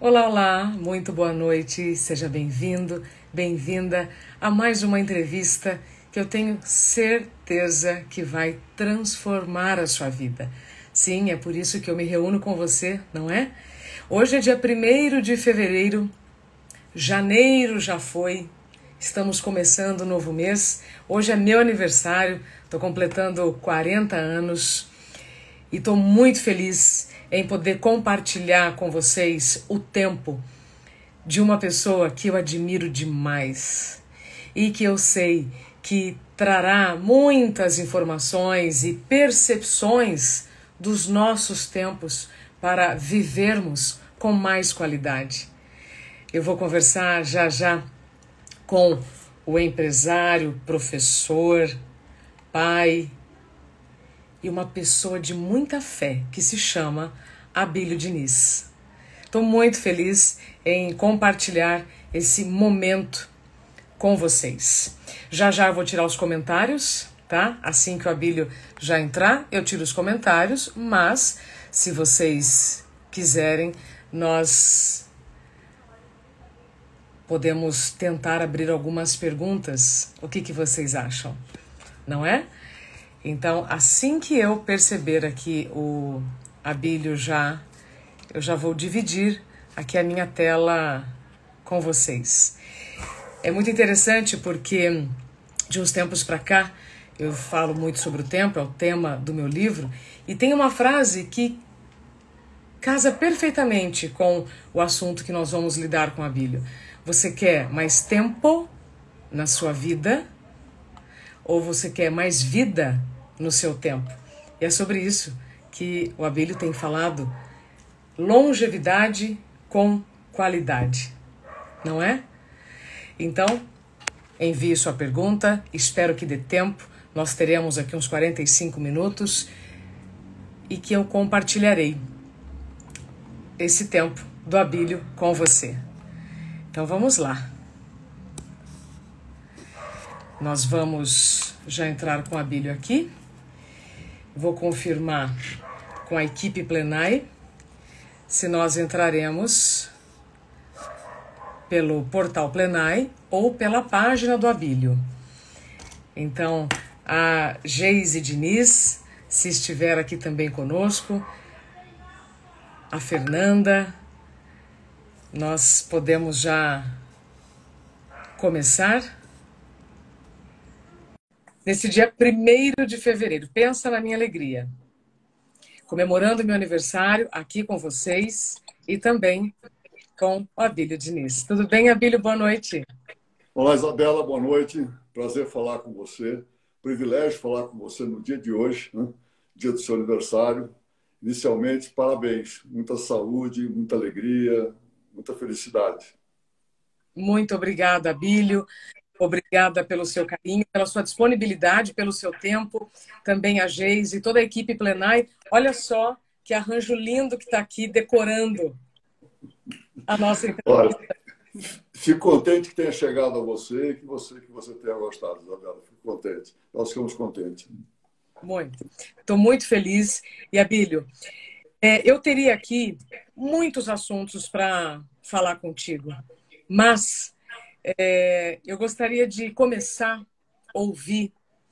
Olá, olá, muito boa noite, seja bem-vindo, bem-vinda a mais uma entrevista que eu tenho certeza que vai transformar a sua vida. Sim, é por isso que eu me reúno com você, não é? Hoje é dia 1º de fevereiro, janeiro já foi, estamos começando um novo mês, hoje é meu aniversário, estou completando 40 anos. E estou muito feliz em poder compartilhar com vocês o tempo de uma pessoa que eu admiro demais e que eu sei que trará muitas informações e percepções dos nossos tempos para vivermos com mais qualidade. Eu vou conversar já já com o empresário, professor, pai e uma pessoa de muita fé que se chama Abílio Diniz. Estou muito feliz em compartilhar esse momento com vocês. Já já eu vou tirar os comentários, tá? Assim que o Abílio já entrar, eu tiro os comentários, mas se vocês quiserem, nós podemos tentar abrir algumas perguntas. O que vocês acham? Não é? Então, assim que eu perceber aqui o Abílio eu já vou dividir aqui a minha tela com vocês. É muito interessante porque de uns tempos para cá eu falo muito sobre o tempo, é o tema do meu livro, e tem uma frase que casa perfeitamente com o assunto que nós vamos lidar com o Abílio. Você quer mais tempo na sua vida ou você quer mais vida no seu tempo? E é sobre isso que o Abílio tem falado. Longevidade com qualidade, não é? Então, envie sua pergunta, espero que dê tempo. Nós teremos aqui uns 45 minutos e que eu compartilharei esse tempo do Abílio com você. Então vamos lá. Nós vamos já entrar com o Abílio aqui. Vou confirmar com a equipe Plenai se nós entraremos pelo portal Plenai ou pela página do Abílio. Então, a Geise Diniz, se estiver aqui também conosco, a Fernanda, nós podemos já começar. Nesse dia 1º de fevereiro, pensa na minha alegria. Comemorando meu aniversário aqui com vocês e também com o Abílio Diniz. Tudo bem, Abílio? Boa noite. Olá, Isabela, boa noite. Prazer falar com você. Privilégio falar com você no dia de hoje, né? Dia do seu aniversário. Inicialmente, parabéns. Muita saúde, muita alegria, muita felicidade. Muito obrigada, Abílio. Obrigada pelo seu carinho, pela sua disponibilidade, pelo seu tempo. Também a Geise e toda a equipe Plenai. Olha só que arranjo lindo que está aqui decorando a nossa Olha, entrevista. fico contente que tenha chegado a você e que você tenha gostado, Isabela. Fico contente. Nós ficamos contentes. Muito. Estou muito feliz. E, Abílio, eu teria aqui muitos assuntos para falar contigo, mas eu gostaria de começar a ouvir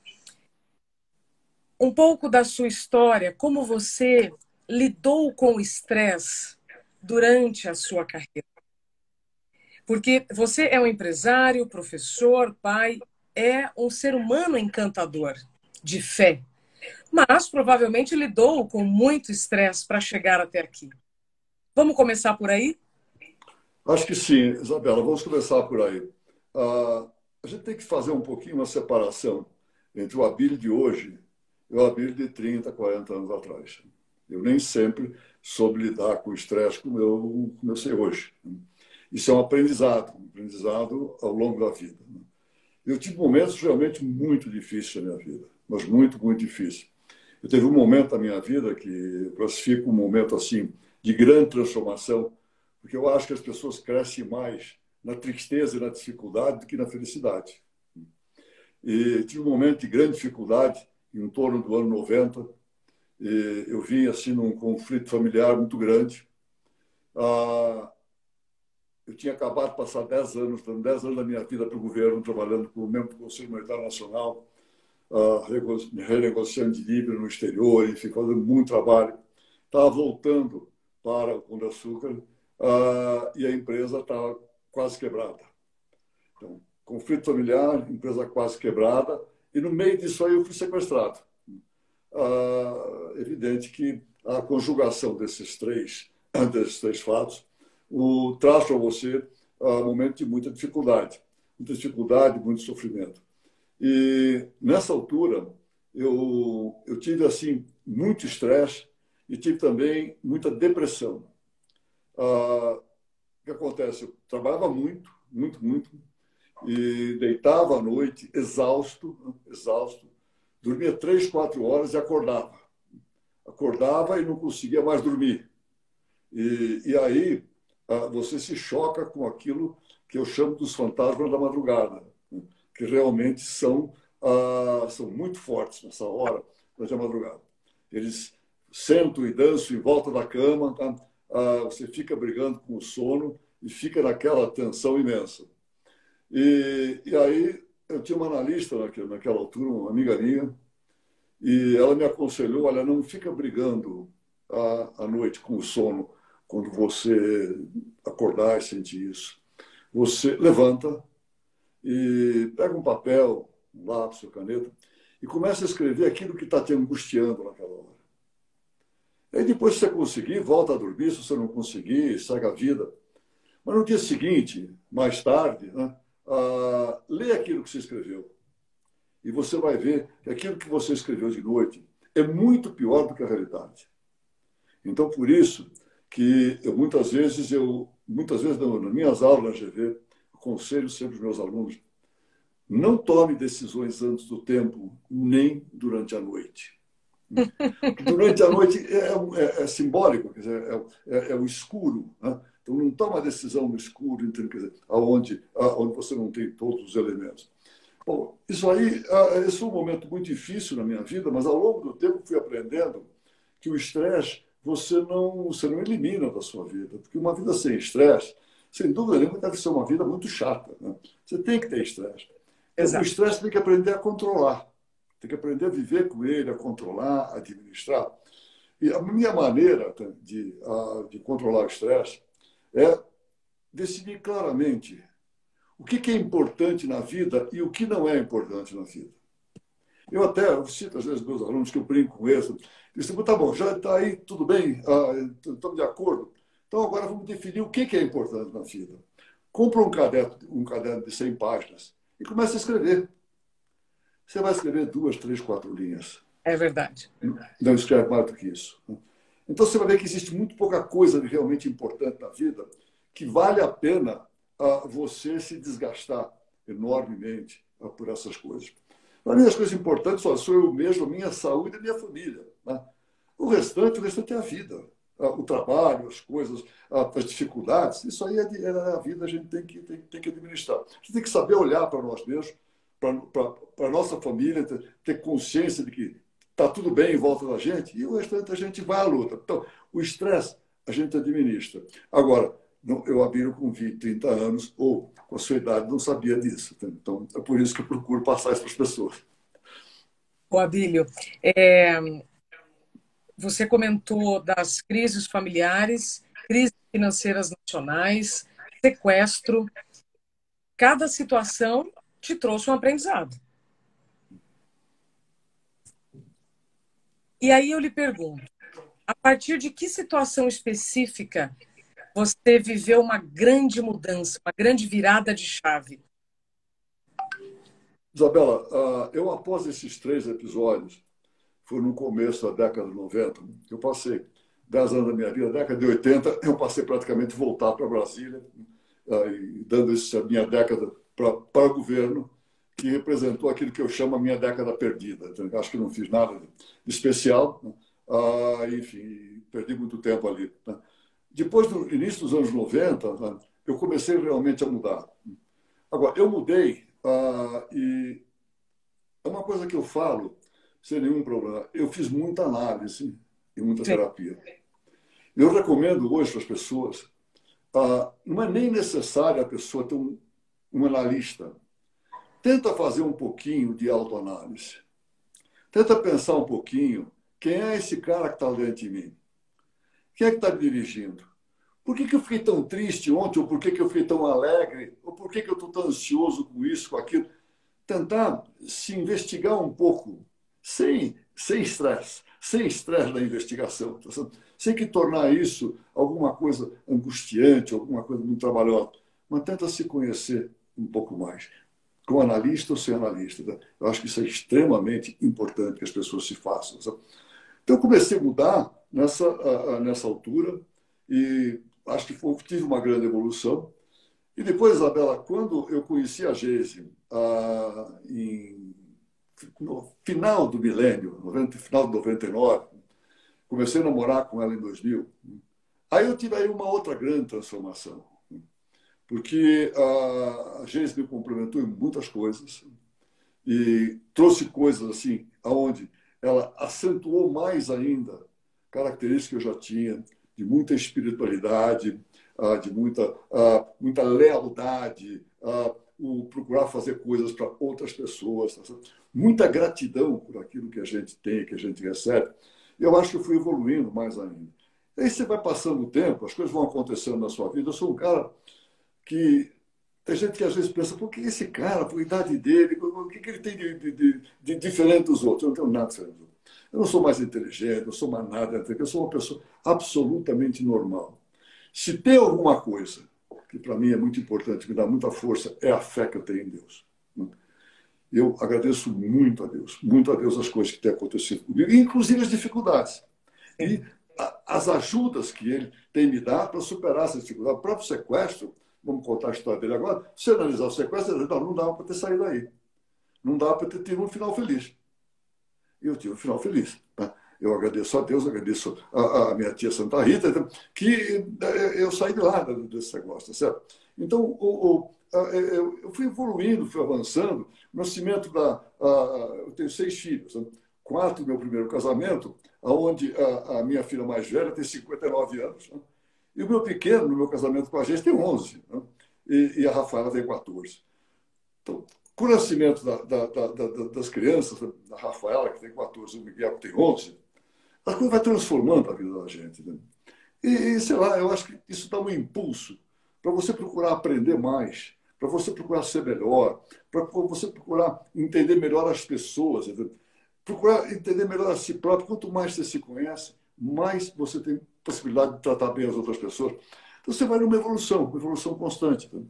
um pouco da sua história, como você lidou com o estresse durante a sua carreira. Porque você é um empresário, professor, pai, é um ser humano encantador, de fé, mas provavelmente lidou com muito estresse para chegar até aqui. Vamos começar por aí? Acho que sim, Isabela. Vamos começar por aí. A gente tem que fazer um pouquinho uma separação entre o Abílio de hoje e o Abílio de 30, 40 anos atrás. Eu nem sempre soube lidar com o estresse como eu sei hoje. Isso é um aprendizado ao longo da vida. Eu tive momentos realmente muito difíceis na minha vida, mas muito, muito difíceis. Eu teve um momento da minha vida que eu classifico um momento assim de grande transformação, porque eu acho que as pessoas crescem mais na tristeza e na dificuldade do que na felicidade. E tive um momento de grande dificuldade em torno do ano 90. E eu vim assim num conflito familiar muito grande. eu tinha acabado de passar 10 anos, dando 10 anos da minha vida para o governo, trabalhando como membro do Conselho Monetário Nacional, renegociando dívida no exterior, enfim, fazendo muito trabalho. Estava voltando para o Pão de Açúcar e a empresa estava quase quebrada. Então, conflito familiar, empresa quase quebrada, e no meio disso aí eu fui sequestrado. Evidente que a conjugação desses três fatos traz para você um momento de muita dificuldade, muito sofrimento. E nessa altura eu tive assim muito estresse e tive também muita depressão. O que acontece? Eu trabalhava muito, muito, muito e deitava à noite exausto, exausto, dormia 3, 4 horas e acordava. Acordava e não conseguia mais dormir. E aí você se choca com aquilo que eu chamo dos fantasmas da madrugada, né? Que realmente são muito fortes nessa hora da madrugada. Eles sentam e dançam em volta da cama, tá? Você fica brigando com o sono e fica naquela tensão imensa. E aí eu tinha uma analista naquela altura, uma amiga minha, e ela me aconselhou, olha, não fica brigando à noite com o sono quando você acordar e sentir isso. Você levanta e pega um papel, um lápis, uma caneta, e começa a escrever aquilo que está te angustiando naquela hora. E aí depois, se você conseguir, volta a dormir, se você não conseguir, segue a vida. Mas no dia seguinte, mais tarde, né, lê aquilo que você escreveu. E você vai ver que aquilo que você escreveu de noite é muito pior do que a realidade. Então, por isso que muitas vezes nas minhas aulas na GV, aconselho sempre os meus alunos, não tome decisões antes do tempo, nem durante a noite. Durante a noite é simbólico, quer dizer, é o escuro, né? Então, não toma decisão no escuro, quer dizer, onde você não tem todos os elementos. Bom, isso aí, esse foi um momento muito difícil na minha vida, mas ao longo do tempo fui aprendendo que o estresse você não elimina da sua vida, porque uma vida sem estresse, sem dúvida nenhuma, deve ser uma vida muito chata, né? Você tem que ter estresse. Então, o Exato. estresse tem que aprender a controlar, tem que aprender a viver com ele, a controlar, a administrar. E a minha maneira de controlar o estresse é decidir claramente o que é importante na vida e o que não é importante na vida. Eu cito às vezes meus alunos que eu brinco com isso. Eles dizem, tá bom, já está aí, tudo bem, estamos de acordo. Então agora vamos definir o que é importante na vida. Compra um caderno de 100 páginas e começa a escrever. Você vai escrever 2, 3, 4 linhas. É verdade. Não escreve mais do que isso. Então você vai ver que existe muito pouca coisa de realmente importante na vida que vale a pena você se desgastar enormemente por essas coisas. Para mim, as coisas importantes sou eu mesmo, a minha saúde e a minha família, né? O restante é a vida. O trabalho, as coisas, as dificuldades, isso aí é a vida, a gente tem que administrar. A gente tem que saber olhar para nós mesmos, para a nossa família, ter consciência de que está tudo bem em volta da gente e o restante a gente vai à luta. Então, o estresse a gente administra. Agora, eu Abílio com 20, 30 anos, ou com a sua idade, não sabia disso. Então, é por isso que eu procuro passar isso para as pessoas. O Abílio, você comentou das crises familiares, crises financeiras nacionais, sequestro. Cada situação te trouxe um aprendizado. E aí eu lhe pergunto, a partir de que situação específica você viveu uma grande mudança, uma grande virada de chave? Isabela, eu após esses 3 episódios, foi no começo da década de 90, eu passei 10 anos da minha vida, década de 80, eu passei praticamente voltar para Brasília, dando a minha década para o governo, que representou aquilo que eu chamo a minha década perdida. Então, acho que não fiz nada de especial, né? Enfim, perdi muito tempo ali, né? Depois do início dos anos 90, né, eu comecei realmente a mudar. Agora, eu mudei e é uma coisa que eu falo sem nenhum problema. Eu fiz muita análise e muita Sim. terapia. Eu recomendo hoje para as pessoas não é nem necessário a pessoa ter um analista. Tenta fazer um pouquinho de autoanálise. Tenta pensar um pouquinho quem é esse cara que está dentro de mim. Quem é que está dirigindo? Por que eu fiquei tão triste ontem? Ou por que eu fiquei tão alegre? Ou por que eu estou tão ansioso com isso, com aquilo? Tentar se investigar um pouco, sem estresse, sem estresse da investigação, tá certo? Sem que tornar isso alguma coisa angustiante, alguma coisa muito trabalhosa. Mas tenta se conhecer um pouco mais, com analista ou sem analista. Tá? Eu acho que isso é extremamente importante que as pessoas se façam. Sabe? Então, eu comecei a mudar nessa altura e acho que tive uma grande evolução. E depois, Isabela, quando eu conheci a Geise, no final do milênio, final de 99, comecei a namorar com ela em 2000, aí eu tive aí uma outra grande transformação. Porque a Geise me complementou em muitas coisas e trouxe coisas assim, aonde ela acentuou mais ainda características que eu já tinha, de muita espiritualidade, de muita lealdade, o procurar fazer coisas para outras pessoas, tá certo? Muita gratidão por aquilo que a gente tem, que a gente recebe. Eu acho que eu fui evoluindo mais ainda. Aí você vai passando o tempo, as coisas vão acontecendo na sua vida. Eu sou um cara que tem gente que às vezes pensa, por que esse cara, por a idade dele, o que ele tem de diferente dos outros? Eu não tenho nada diferente dos outros. Eu não sou mais inteligente, não sou mais nada, eu sou uma pessoa absolutamente normal. Se tem alguma coisa que para mim é muito importante, me dá muita força, é a fé que eu tenho em Deus. Eu agradeço muito a Deus as coisas que têm acontecido comigo, inclusive as dificuldades. E as ajudas que ele tem me dado para superar essas dificuldades. O próprio sequestro, vamos contar a história dele agora, se analisar o sequestro, não dava para ter saído daí. Não dava para ter tido um final feliz. E eu tive um final feliz. Tá? Eu agradeço a Deus, agradeço a minha tia Santa Rita, que eu saí de lá desse negócio, tá certo? Então, eu fui evoluindo, fui avançando. O nascimento eu tenho 6 filhos, né? 4 do meu primeiro casamento, onde a minha filha mais velha tem 59 anos. Né? E o meu pequeno, no meu casamento com a gente, tem 11. Né? E a Rafaela tem 14. Então, com o nascimento das crianças, da Rafaela, que tem 14, o Miguel, que tem 11, a coisa vai transformando a vida da gente. Né? Sei lá, eu acho que isso dá um impulso para você procurar aprender mais, para você procurar ser melhor, para você procurar entender melhor as pessoas, entendeu? Procurar entender melhor a si próprio. Quanto mais você se conhece, mais você tem possibilidade de tratar bem as outras pessoas. Então você vai numa evolução, uma evolução constante. Entendeu?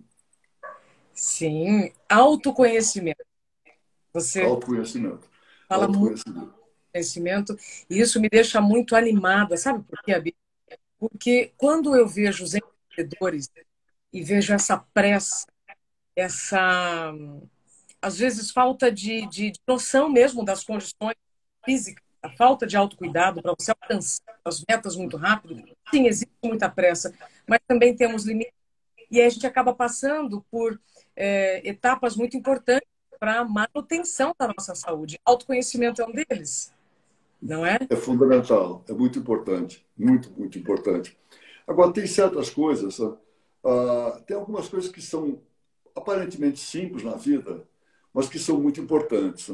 Sim, autoconhecimento. Você Autoconhecimento. fala muito Autoconhecimento. de conhecimento e isso me deixa muito animada, sabe por quê, Abi? Porque quando eu vejo os empreendedores e vejo essa pressa, essa, às vezes, falta de noção mesmo das condições físicas, a falta de autocuidado para você alcançar as metas muito rápido, sim, existe muita pressa, mas também temos limites. E aí a gente acaba passando por etapas muito importantes para a manutenção da nossa saúde. Autoconhecimento é um deles, não é? É fundamental, é muito importante, muito, muito importante. Agora, tem certas coisas, tem algumas coisas que são aparentemente simples na vida, mas que são muito importantes.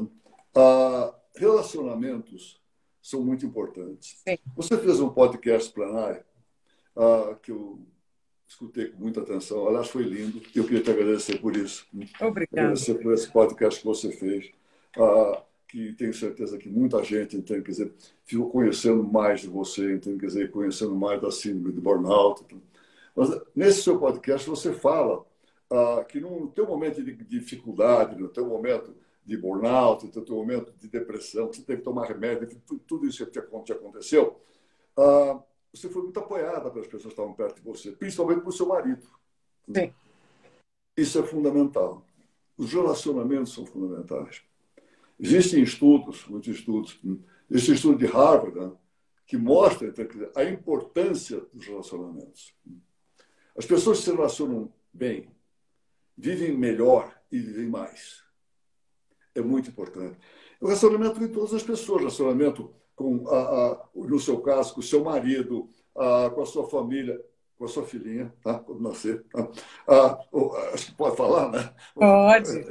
Relacionamentos são muito importantes. Sim. Você fez um podcast plenário que eu escutei com muita atenção. Aliás, foi lindo. Eu queria te agradecer por isso. Obrigada. Agradecer por esse podcast que você fez. Que tenho certeza que muita gente, então, quer dizer, ficou conhecendo mais de você, então, quer dizer, conhecendo mais da síndrome de burnout. Então. Mas nesse seu podcast você fala que no teu momento de dificuldade, no teu momento de burnout, no teu momento de depressão, que você teve que tomar remédio, tudo isso que te aconteceu, você foi muito apoiada pelas pessoas que estavam perto de você, principalmente por seu marido. Sim. Isso é fundamental. Os relacionamentos são fundamentais. Existem estudos, muitos estudos, esse estudo de Harvard, né, que mostra então, a importância dos relacionamentos. As pessoas que se relacionam bem, vivem melhor e vivem mais. É muito importante. O relacionamento de todas as pessoas, relacionamento com, no seu caso, com o seu marido, com a sua família. com a sua filhinha, tá? Quando nascer. Tá? Acho que pode falar, né? Pode.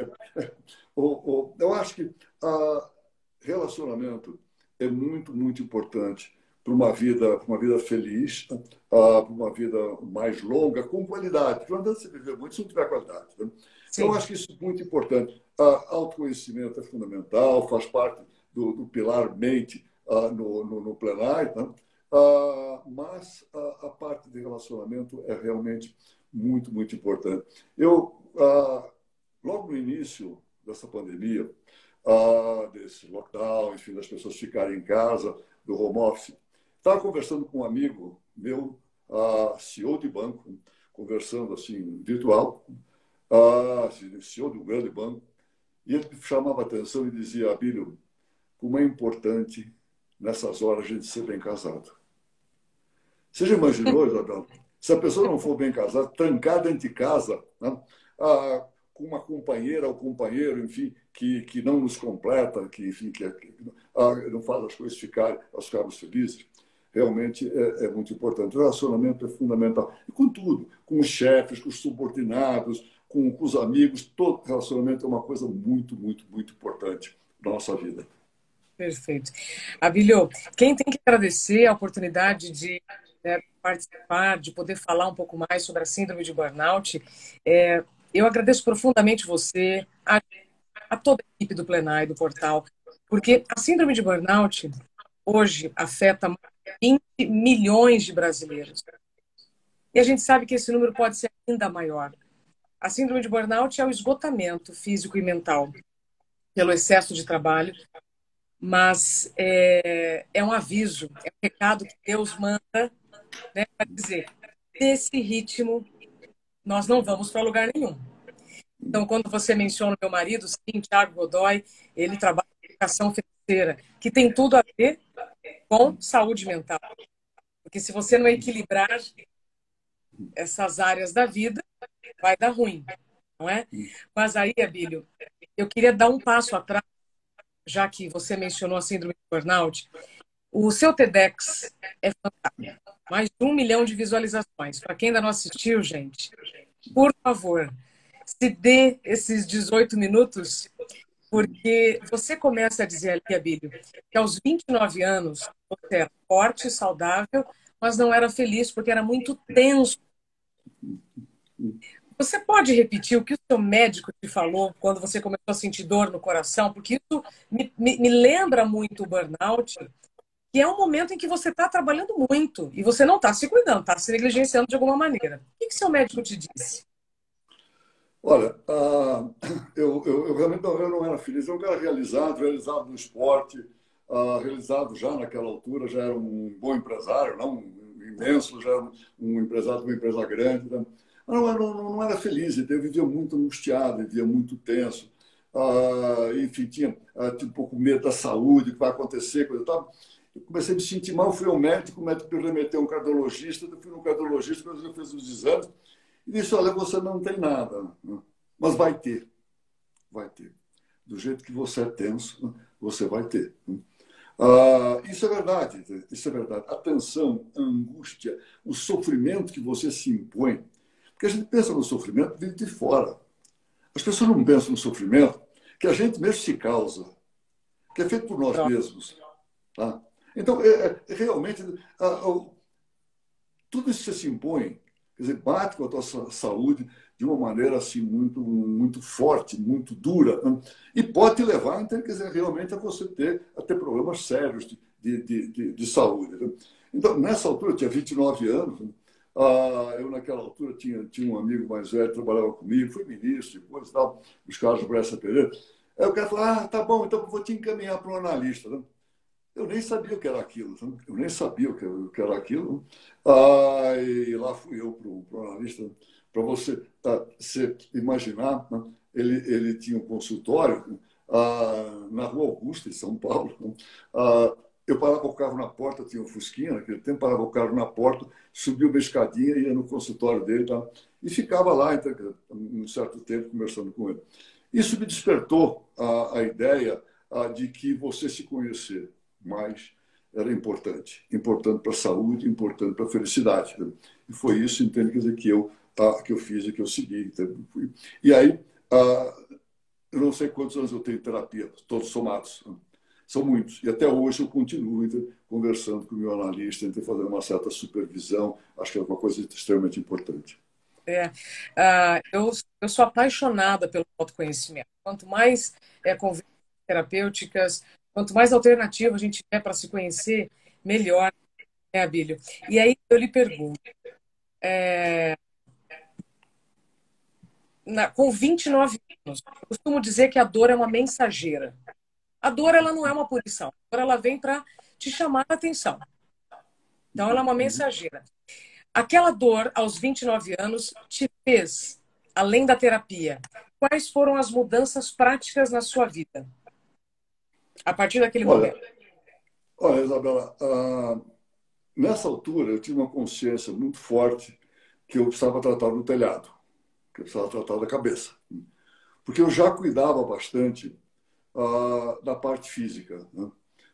Eu acho que relacionamento é muito, muito importante para uma vida feliz, para uma vida mais longa, com qualidade. Porque não adianta você viver muito se não tiver qualidade. Né? Então, eu Sim. acho que isso é muito importante. Autoconhecimento é fundamental, faz parte do pilar mente no plenário, né? Mas a parte de relacionamento é realmente muito, muito importante. Logo no início dessa pandemia, desse lockdown, enfim, das pessoas ficarem em casa, do home office, estava conversando com um amigo meu, CEO de banco, conversando assim, virtual, CEO de um grande banco, e ele chamava a atenção e dizia: Abílio, como é importante nessas horas a gente ser bem casado. Você já imaginou, Isabel? Se a pessoa não for bem casada, trancar dentro de casa, né? Com uma companheira ou companheiro, enfim, que não nos completa, que, enfim, que não faz as coisas ficarmos felizes, realmente é muito importante. O relacionamento é fundamental. E com tudo, com os chefes, com os subordinados, com os amigos, todo relacionamento é uma coisa muito, muito, muito importante na nossa vida. Perfeito. Abílio, quem tem que agradecer a oportunidade de participar, de poder falar um pouco mais sobre a síndrome de burnout, eu agradeço profundamente você, a toda a equipe do Plenário, do portal, porque a síndrome de burnout hoje afeta mais de 20 milhões de brasileiros. E a gente sabe que esse número pode ser ainda maior. A síndrome de burnout é o esgotamento físico e mental pelo excesso de trabalho, mas é um aviso, é um recado que Deus manda, né, para dizer: nesse ritmo, nós não vamos para lugar nenhum. Então, quando você menciona o meu marido, sim, Tiago Godoy, ele trabalha em educação financeira, que tem tudo a ver com saúde mental. Porque se você não equilibrar essas áreas da vida, vai dar ruim, não é? Mas aí, Abílio, eu queria dar um passo atrás, já que você mencionou a síndrome de burnout. O seu TEDx é fantástico. Mais de 1 milhão de visualizações. Para quem ainda não assistiu, gente, por favor, se dê esses 18 minutos, porque você começa a dizer ali, Abílio, que aos 29 anos você era forte, saudável, mas não era feliz porque era muito tenso. Você pode repetir o que o seu médico te falou quando você começou a sentir dor no coração? Porque isso me lembra muito o burnout, que é um momento em que você está trabalhando muito e você não está se cuidando, está se negligenciando de alguma maneira. O que seu médico te disse? Olha, eu realmente eu não era feliz. Eu era um cara realizado no esporte, realizado já naquela altura, já era um bom empresário, não um imenso, já era um empresário de uma empresa grande. Né? Mas não era feliz, então eu vivia muito angustiado, vivia muito tenso. Enfim, tinha um pouco medo da saúde, o que vai acontecer, coisa e tal. Eu comecei a me sentir mal, fui ao médico, o médico me remeteu a um cardiologista, eu fui no cardiologista, ele fez os exames, e disse: olha, você não tem nada, né? Mas vai ter, vai ter. Do jeito que você é tenso, né? Você vai ter. Né? Isso é verdade, isso é verdade. A tensão, a angústia, o sofrimento que você se impõe, porque a gente pensa no sofrimento vindo de fora. As pessoas não pensam no sofrimento que a gente mesmo se causa, que é feito por nós mesmos. Tá? Então, realmente, tudo isso que você se impõe, quer dizer, bate com a tua saúde de uma maneira assim muito, muito forte, muito dura, né? E pode te levar, então, quer dizer, realmente a você a ter problemas sérios de saúde. Né? Então, nessa altura, eu tinha 29 anos, né? Eu, naquela altura, tinha um amigo mais velho que trabalhava comigo, foi ministro, depois tal, os Carlos Bressa Pereira. Aí o cara falou: tá bom, então eu vou te encaminhar para um analista. Né? Eu nem sabia o que era aquilo, eu nem sabia o que era aquilo. E lá fui eu para o analista, para você imaginar, né? Ele tinha um consultório na Rua Augusta, em São Paulo. Né? Eu parava o carro na porta, tinha um Fusquinha naquele tempo, parava o carro na porta, subia uma escadinha, ia no consultório dele, tá? E ficava lá, então, um certo tempo, conversando com ele. Isso me despertou a ideia de que você se conhecer mais era importante. Importante para a saúde, importante para a felicidade. Né? E foi isso, entende, quer dizer, que eu fiz e que eu segui. Então, e aí, eu não sei quantos anos eu tenho de terapia, todos somados. Né? São muitos. E até hoje eu continuo conversando com o meu analista, fazer uma certa supervisão. Acho que é uma coisa extremamente importante. É, eu sou apaixonada pelo autoconhecimento. Quanto mais conversas terapêuticas, quanto mais alternativa a gente tiver para se conhecer, melhor, né, Abílio? E aí eu lhe pergunto, com 29 anos, eu costumo dizer que a dor é uma mensageira. A dor, ela não é uma punição. A dor, ela vem para te chamar a atenção. Então, ela é uma mensageira. Aquela dor, aos 29 anos, te fez, além da terapia, quais foram as mudanças práticas na sua vida? A partir daquele Olha, momento. olha, Isabela, nessa altura eu tive uma consciência muito forte que eu precisava tratar do telhado, que eu precisava tratar da cabeça. Porque eu já cuidava bastante da parte física. Né?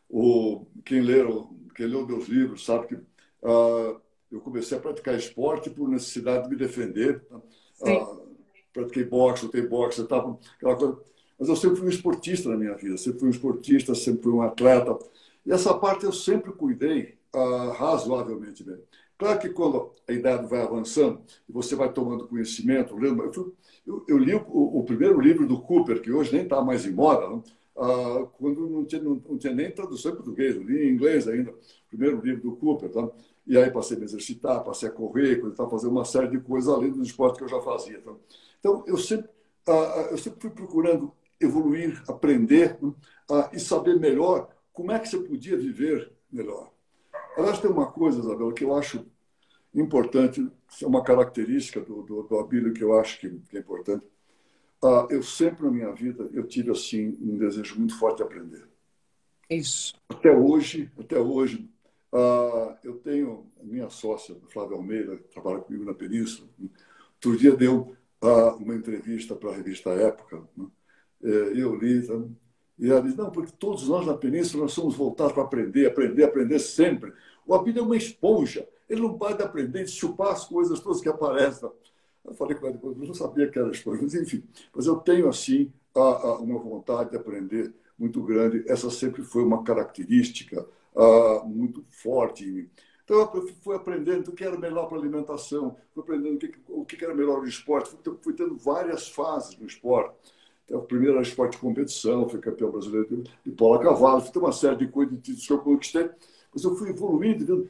Quem leu meus livros sabe que eu comecei a praticar esporte por necessidade de me defender. Né? Sim. Pratiquei boxe, lutei boxe, aquela coisa. Mas eu sempre fui um esportista na minha vida, sempre fui um esportista, sempre fui um atleta. E essa parte eu sempre cuidei razoavelmente bem. Claro que quando a idade vai avançando e você vai tomando conhecimento, eu li o primeiro livro do Cooper, que hoje nem está mais em moda, né? Quando não tinha nem tradução em português, eu li em inglês ainda, o primeiro livro do Cooper. Tá? E aí passei a me exercitar, passei a correr, fazer uma série de coisas além do esporte que eu já fazia. Tá? Então, eu sempre fui procurando evoluir, aprender, né? E saber melhor como é que você podia viver melhor. Aliás, tem uma coisa, Isabel, que eu acho importante, é uma característica do Abílio que eu acho que é importante. Eu sempre na minha vida eu tive assim um desejo muito forte de aprender. Isso. Até hoje, eu tenho a minha sócia, Flávia Almeida, que trabalha comigo na Península. Outro dia deu uma entrevista para a revista Época, né? E eu li, tá? E ela diz, não, porque todos nós na Península nós somos voltados para aprender, aprender, aprender sempre. O Abílio é uma esponja, ele não para de aprender, de chupar as coisas todas que aparecem. Eu falei com ela depois, eu não sabia que era esponja, mas enfim. Mas eu tenho, assim, uma vontade de aprender muito grande. Essa sempre foi uma característica muito forte em mim. Então, eu fui aprendendo o que era melhor para a alimentação, fui aprendendo o que era melhor no esporte, fui tendo várias fases no esporte. Então, primeiro era esporte de competição, fui campeão brasileiro de polo a cavalo, fiz uma série de coisas que eu conquistei, mas eu fui evoluindo, vendo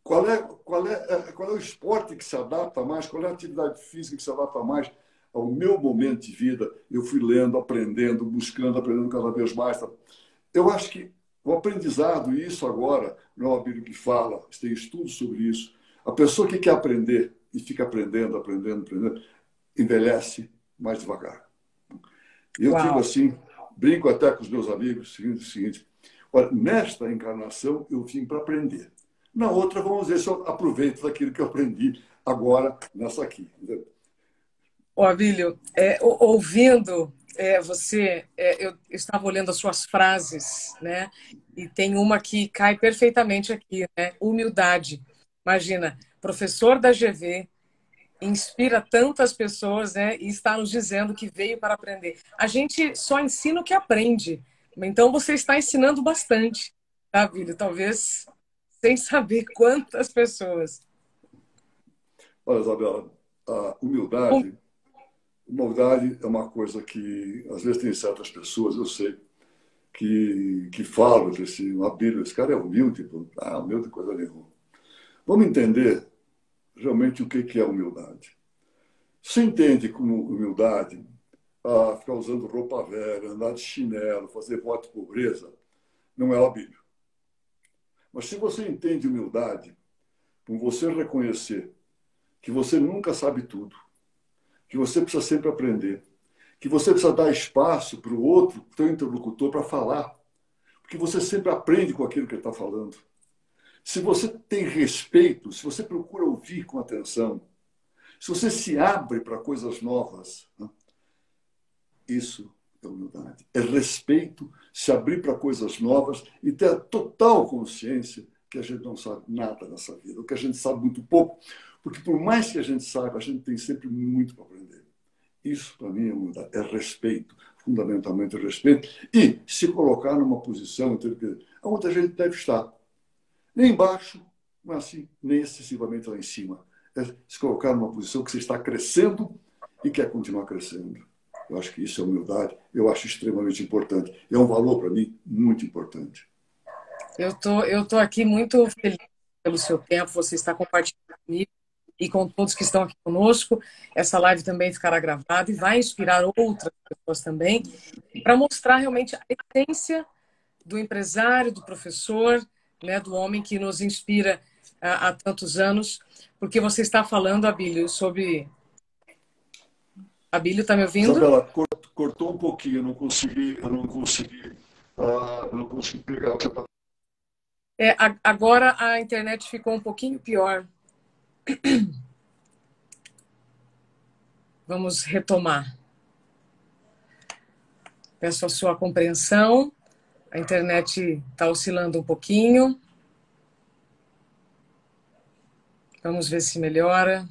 qual é o esporte que se adapta mais, qual é a atividade física que se adapta mais ao meu momento de vida. Eu fui lendo, aprendendo, buscando, aprendendo cada vez mais. Tá? Eu acho que o aprendizado, e isso agora, não é o Abílio que fala, tem estudos sobre isso, a pessoa que quer aprender e fica aprendendo, aprendendo, aprendendo, envelhece mais devagar. E eu digo Uau. assim, brinco até com os meus amigos, o seguinte, olha, nesta encarnação eu vim para aprender. Na outra, vamos ver se eu aproveito daquilo que eu aprendi agora nessa aqui. Ô, Abílio, ouvindo você, eu estava olhando as suas frases, né? E tem uma que cai perfeitamente aqui, né? Humildade. Imagina, professor da GV, inspira tantas pessoas, né? E está nos dizendo que veio para aprender. A gente só ensina o que aprende. Então você está ensinando bastante, tá, Abílio? Talvez sem saber quantas pessoas. Olha, Isabela, a humildade é uma coisa que, às vezes, tem certas pessoas, eu sei, que falam desse Abílio, esse cara é humilde, humilde coisa nenhuma. Vamos entender realmente o que é humildade. Você entende como humildade ficar usando roupa velha, andar de chinelo, fazer voto de pobreza, não é o Abílio. Mas se você entende humildade, com você reconhecer que você nunca sabe tudo, que você precisa sempre aprender, que você precisa dar espaço para o outro, para o teu interlocutor, para falar, porque você sempre aprende com aquilo que ele está falando. Se você tem respeito, se você procura ouvir com atenção, se você se abre para coisas novas, né? Isso é humildade. É respeito, se abrir para coisas novas e ter a total consciência que a gente não sabe nada nessa vida, ou que a gente sabe muito pouco, porque por mais que a gente saiba, a gente tem sempre muito para aprender. Isso, para mim, é humildade. É respeito, fundamentalmente respeito, e se colocar numa posição onde a gente deve estar. Nem embaixo, não é assim, nem excessivamente lá em cima. É se colocar numa posição que você está crescendo e quer continuar crescendo. Eu acho que isso é humildade, eu acho extremamente importante. É um valor, para mim, muito importante. Eu tô aqui muito feliz pelo seu tempo, você está compartilhando comigo e com todos que estão aqui conosco. Essa live também ficará gravada e vai inspirar outras pessoas também, para mostrar realmente a essência do empresário, do professor, né, do homem que nos inspira há tantos anos. Porque você está falando, Abílio, sobre... Abílio, está me ouvindo? Isabela, cortou um pouquinho, eu não consegui pegar o que você está. Agora a internet ficou um pouquinho pior. Vamos retomar. Peço a sua compreensão. A internet está oscilando um pouquinho. Vamos ver se melhora.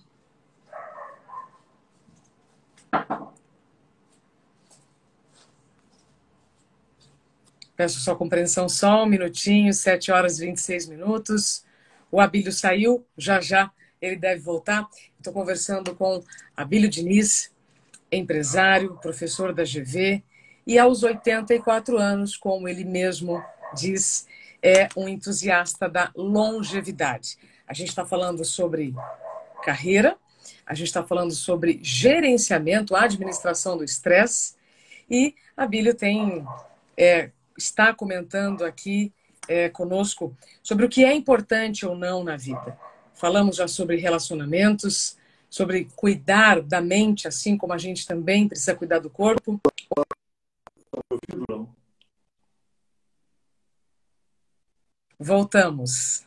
Peço sua compreensão só um minutinho, 7 horas e 26 minutos. O Abílio saiu, já já ele deve voltar. Estou conversando com Abílio Diniz, empresário, professor da GV, e aos 84 anos, como ele mesmo diz, é um entusiasta da longevidade. A gente está falando sobre carreira, a gente está falando sobre gerenciamento, administração do estresse, e Abílio está comentando aqui conosco sobre o que é importante ou não na vida. Falamos já sobre relacionamentos, sobre cuidar da mente, assim como a gente também precisa cuidar do corpo. Voltamos.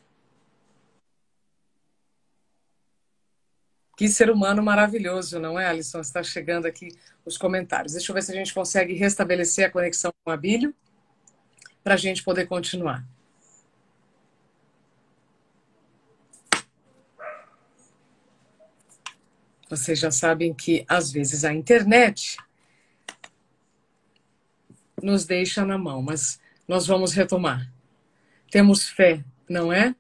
Que ser humano maravilhoso, não é, Alisson? Está chegando aqui os comentários. Deixa eu ver se a gente consegue restabelecer a conexão com o Abílio para a gente poder continuar. Vocês já sabem que, às vezes, a internet nos deixa na mão, mas nós vamos retomar. Temos fé, não é?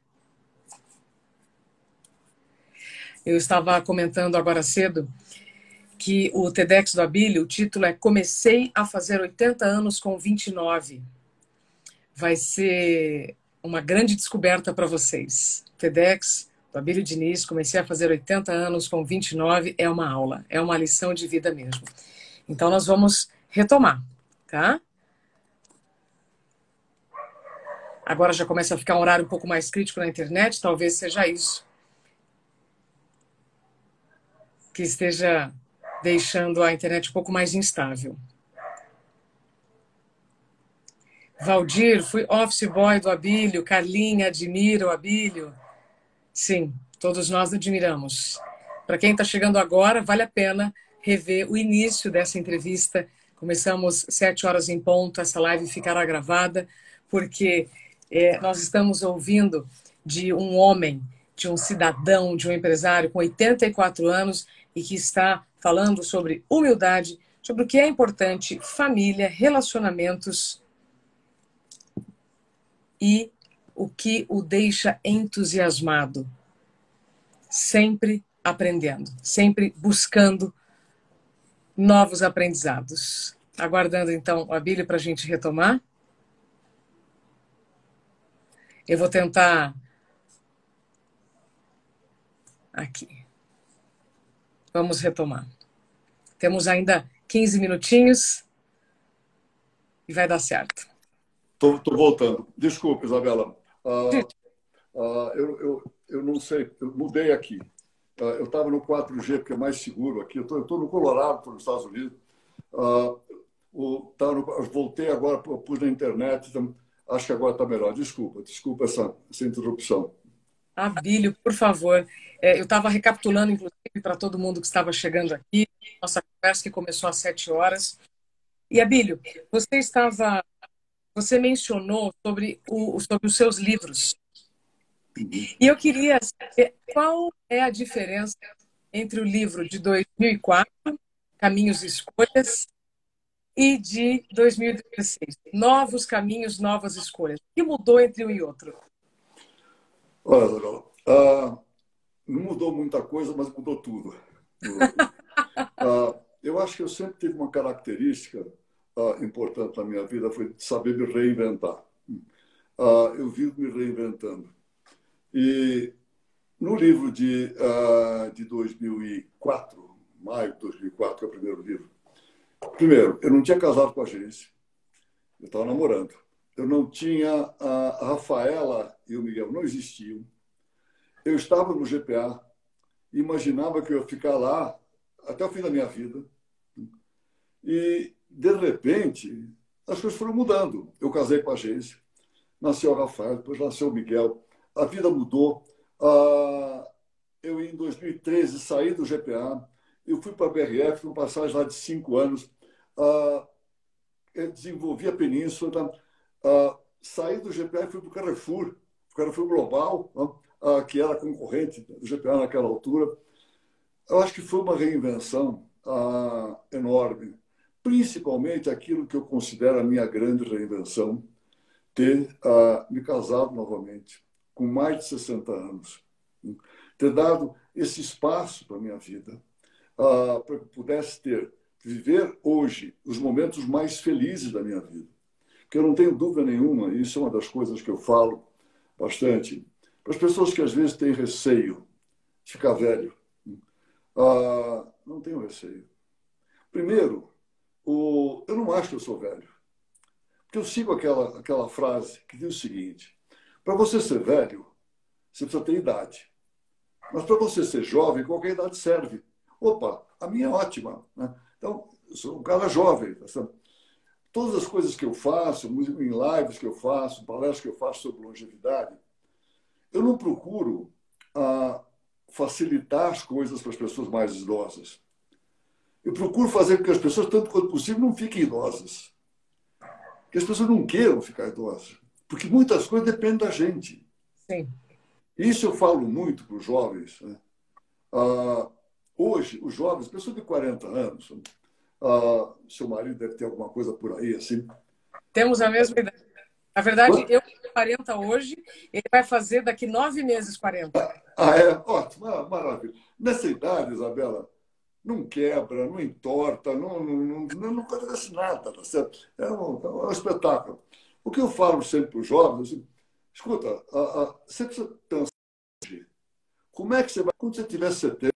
Eu estava comentando agora cedo que o TEDx do Abílio, o título é Comecei a fazer 80 anos com 29. Vai ser uma grande descoberta para vocês. TEDx do Abílio Diniz, comecei a fazer 80 anos com 29, é uma aula, é uma lição de vida mesmo. Então nós vamos retomar, tá? Agora já começa a ficar um horário um pouco mais crítico na internet, talvez seja isso que esteja deixando a internet um pouco mais instável. Valdir, fui office boy do Abílio, Carlinha admira o Abílio. Sim, todos nós admiramos. Para quem está chegando agora, vale a pena rever o início dessa entrevista. Começamos 7 horas em ponto, essa live ficará gravada, porque nós estamos ouvindo de um homem, de um cidadão, de um empresário com 84 anos e que está falando sobre humildade, sobre o que é importante, família, relacionamentos e o que o deixa entusiasmado. Sempre aprendendo, sempre buscando novos aprendizados. Aguardando, então, o Abílio para a gente retomar. Eu vou tentar... Aqui. Vamos retomar. Temos ainda 15 minutinhos e vai dar certo. Estou voltando. Desculpa, Isabela. Eu não sei, eu mudei aqui. Eu estava no 4G, porque é mais seguro aqui. Eu estou no Colorado, estou nos Estados Unidos. Voltei agora, pus na internet. Então, acho que agora está melhor. Desculpa essa interrupção. Abílio, por favor. Eu estava recapitulando, inclusive, para todo mundo que estava chegando aqui, nossa conversa que começou às 7 horas. E Abílio, você mencionou sobre os seus livros. E eu queria saber qual é a diferença entre o livro de 2004, Caminhos e Escolhas, e de 2016, Novos Caminhos, Novas Escolhas. O que mudou entre um e outro? Olha, Isabela, não mudou muita coisa, mas mudou tudo. Mudou tudo. Eu acho que eu sempre tive uma característica importante na minha vida, foi de saber me reinventar. Eu vivo me reinventando. E no livro de 2004, maio de 2004, que é o primeiro livro, primeiro, eu não tinha casado com a agência, eu estava namorando. Eu não tinha, a Rafaela e o Miguel não existiam. Eu estava no GPA e imaginava que eu ia ficar lá até o fim da minha vida. E, de repente, as coisas foram mudando. Eu casei com a agência, nasceu a Rafael, depois nasceu o Miguel. A vida mudou. Eu, em 2013, saí do GPA. Eu fui para a BRF, uma passagem lá de 5 anos. Eu desenvolvi a Península. Saí do GPA e fui para o Carrefour Global, que era concorrente do GPA naquela altura. Eu acho que foi uma reinvenção enorme. Principalmente aquilo que eu considero a minha grande reinvenção, ter me casado novamente, com mais de 60 anos. Ter dado esse espaço para a minha vida, para que eu pudesse viver hoje os momentos mais felizes da minha vida. Porque eu não tenho dúvida nenhuma, e isso é uma das coisas que eu falo bastante, para as pessoas que às vezes têm receio de ficar velho. Não tenho receio. Primeiro, eu não acho que eu sou velho. Porque eu sigo aquela frase que diz o seguinte: para você ser velho, você precisa ter idade. Mas para você ser jovem, qualquer idade serve. Opa, a minha é ótima, né? Então, eu sou um cara jovem. Todas as coisas que eu faço, em lives que eu faço, palestras que eu faço sobre longevidade, eu não procuro facilitar as coisas para as pessoas mais idosas. Eu procuro fazer com que as pessoas, tanto quanto possível, não fiquem idosas. Que as pessoas não queiram ficar idosas. Porque muitas coisas dependem da gente. Sim. Isso eu falo muito para os jovens, né? Hoje, os jovens, pessoas de 40 anos, seu marido deve ter alguma coisa por aí, assim. Temos a mesma idade. Na verdade, eu tenho 40 hoje, ele vai fazer daqui 9 meses 40. É? Ótimo, maravilha. Nessa idade, Isabela, não quebra, não entorta, não acontece nada, tá certo? É um espetáculo. O que eu falo sempre para os jovens, assim, escuta, você precisa pensar hoje, como é que você vai, quando você tiver 70,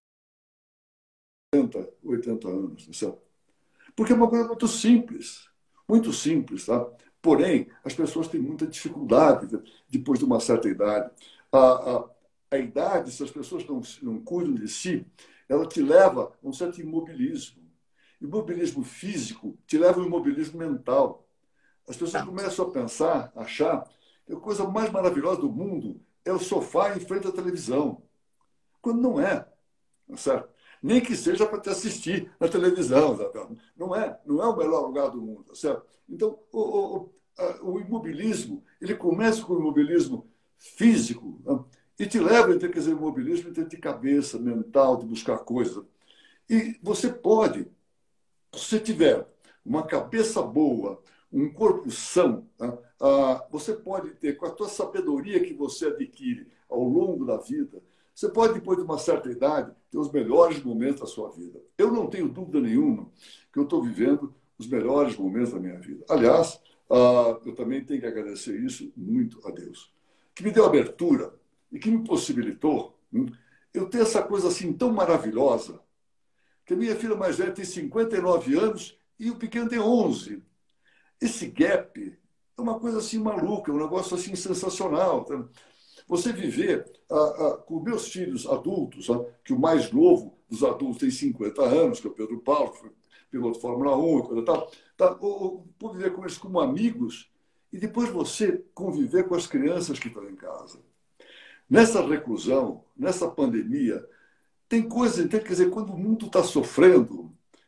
80 anos, tá certo? Porque é uma coisa muito simples, tá? Porém, as pessoas têm muita dificuldade depois de uma certa idade. A idade, se as pessoas não cuidam de si, ela te leva a um certo imobilismo. Imobilismo físico te leva ao imobilismo mental. As pessoas começam a pensar, a achar que a coisa mais maravilhosa do mundo é o sofá em frente à televisão. Quando não é, certo? Nem que seja para te assistir na televisão, sabe? Não é o melhor lugar do mundo, certo? Então, o imobilismo, ele começa com o imobilismo físico, né? E te leva a ter que fazer imobilismo de cabeça, mental, de buscar coisas. E você pode, se você tiver uma cabeça boa, um corpo são, né? Você pode ter, com a tua sabedoria que você adquire ao longo da vida, você pode, depois de uma certa idade, ter os melhores momentos da sua vida. Eu não tenho dúvida nenhuma que eu estou vivendo os melhores momentos da minha vida. Aliás, eu também tenho que agradecer isso muito a Deus, que me deu abertura e que me possibilitou eu ter essa coisa assim tão maravilhosa, que a minha filha mais velha tem 59 anos e o pequeno tem 11. Esse gap é uma coisa assim maluca, um negócio assim sensacional. Você viver com meus filhos adultos, que o mais novo dos adultos tem 50 anos, que é o Pedro Paulo, que foi piloto de Fórmula 1 e coisa tal, ou viver com eles como amigos e depois você conviver com as crianças que estão em casa. Nessa reclusão, nessa pandemia, tem coisas, quer dizer, quando o mundo está sofrendo,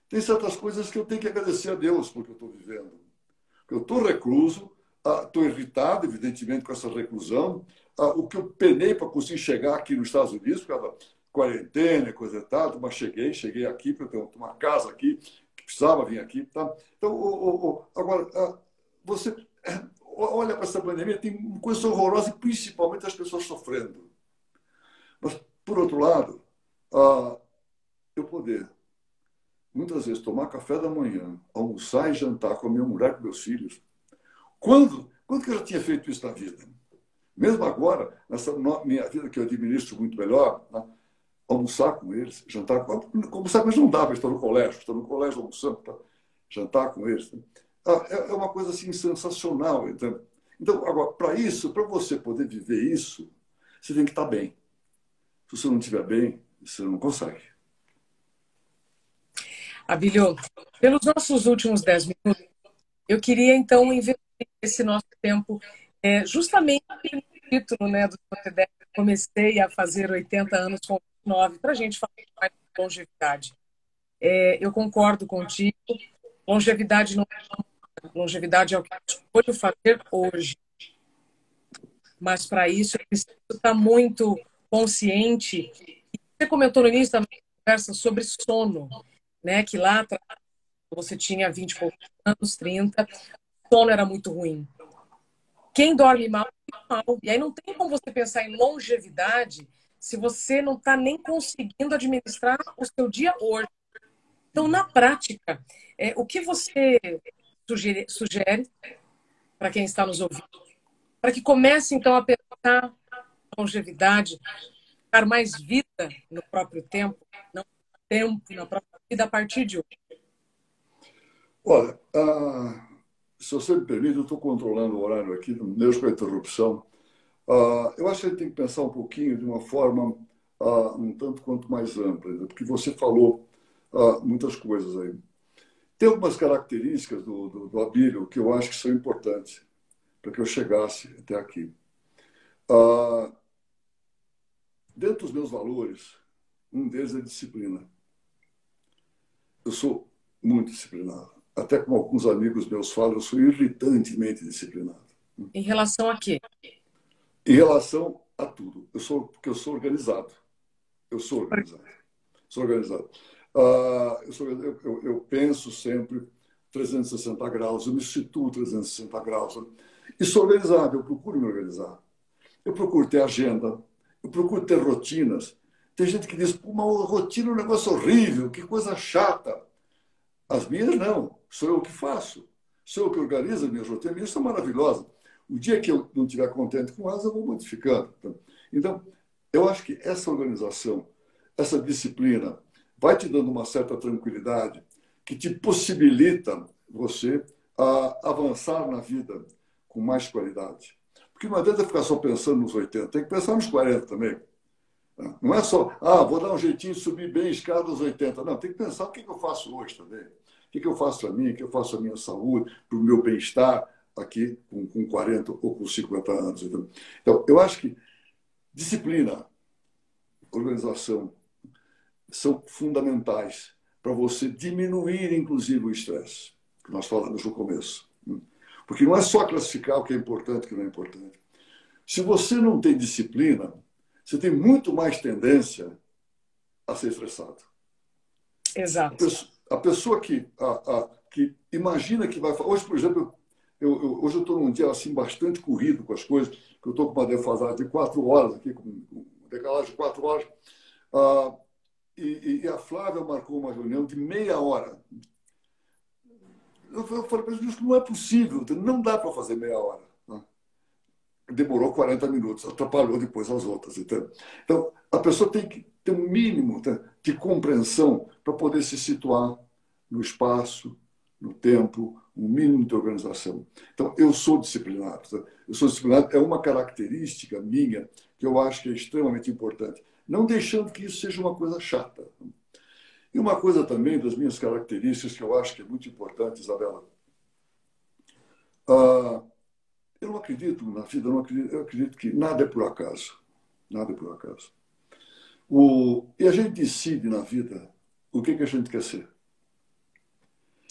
tem certas coisas que eu tenho que agradecer a Deus porque eu estou vivendo. Porque eu estou recluso, estou irritado, evidentemente, com essa reclusão. O que eu penei para conseguir chegar aqui nos Estados Unidos, por causa da quarentena, coisa e tal, mas cheguei aqui, porque eu tenho uma casa aqui, que precisava vir aqui. Tá? Então, agora, você olha para essa pandemia, tem coisas horrorosas, principalmente as pessoas sofrendo. Mas, por outro lado, eu poder, muitas vezes, tomar café da manhã, almoçar e jantar com a minha mulher, com meus filhos. Quando que eu já tinha feito isso na vida? Mesmo agora, nessa minha vida que eu administro muito melhor, né? Almoçar com eles, jantar com eles. Almoçar com eles não dá, porque estou no colégio almoçando, tá? Jantar com eles. Né? É uma coisa assim sensacional. Então agora, para isso, para você poder viver isso, você tem que estar bem. Se você não estiver bem, você não consegue. Abílio, pelos nossos últimos 10 minutos, eu queria então investir esse nosso tempo justamente no título, né, do TEDx. Comecei a fazer 80 anos com 9 para a gente falar mais de longevidade. Eu concordo contigo, longevidade não é longevidade é o que eu escolho fazer hoje. Mas para isso eu preciso estar muito consciente. Você comentou no início da conversa sobre sono, né? Que lá atrás você tinha 20 e poucos anos, 30, o sono era muito ruim. Quem dorme mal, dorme mal. E aí não tem como você pensar em longevidade se você não está nem conseguindo administrar o seu dia hoje. Então, na prática, o que você sugere para quem está nos ouvindo? Para que comece, então, a pensar longevidade, dar mais vida no próprio tempo, não tempo na própria vida a partir de hoje. Olha, se você me permite, eu estou controlando o horário aqui, mesmo com a interrupção. Eu acho que a gente tem que pensar um pouquinho de uma forma um tanto quanto mais ampla, né? Porque você falou muitas coisas aí. Tem algumas características do Abílio que eu acho que são importantes para que eu chegasse até aqui. Dentro dos meus valores, um deles é disciplina. Eu sou muito disciplinado. Até como alguns amigos meus falam, eu sou irritantemente disciplinado. Em relação a quê? Em relação a tudo. Porque eu sou organizado. Eu sou organizado. Sou organizado. Eu penso sempre 360 graus, eu me situo 360 graus. E sou organizado, eu procuro me organizar. Eu procuro ter agenda, eu procuro ter rotinas. Tem gente que diz, uma rotina é um negócio horrível, que coisa chata. As minhas não, sou eu que faço. Sou eu que organizo as minhas rotinas, minhas são maravilosas. O dia que eu não estiver contente com elas, eu vou modificando. Então, eu acho que essa organização, essa disciplina, vai te dando uma certa tranquilidade que te possibilita você avançar na vida com mais qualidade. Porque não adianta ficar só pensando nos 80, tem que pensar nos 40 também. Não é só, vou dar um jeitinho de subir bem a escada dos 80. Não, tem que pensar o que eu faço hoje também. O que eu faço para mim, o que eu faço para a minha saúde, para o meu bem-estar aqui com 40 ou com 50 anos. Então, eu acho que disciplina, organização, são fundamentais para você diminuir, inclusive, o estresse, que nós falamos no começo. Porque não é só classificar o que é importante e o que não é importante. Se você não tem disciplina, você tem muito mais tendência a ser estressado. Exato. A pessoa que imagina que vai... Hoje, por exemplo, hoje eu estou num dia assim, bastante corrido com as coisas, que eu estou com uma defasagem de 4 horas aqui, com um decalagem de 4 horas. E a Flávia marcou uma reunião de meia hora. Eu falei para eles que não é possível, não dá para fazer meia hora. Né? Demorou 40 minutos, atrapalhou depois as outras. Então, a pessoa tem que ter um mínimo de compreensão para poder se situar no espaço, no tempo, um mínimo de organização. Então, eu sou disciplinado. Eu sou disciplinado, é uma característica minha que eu acho que é extremamente importante. Não deixando que isso seja uma coisa chata. E uma coisa também das minhas características que eu acho que é muito importante, Isabela. Eu não acredito na vida, eu acredito que nada é por acaso. Nada é por acaso. E a gente decide na vida o que a gente quer ser.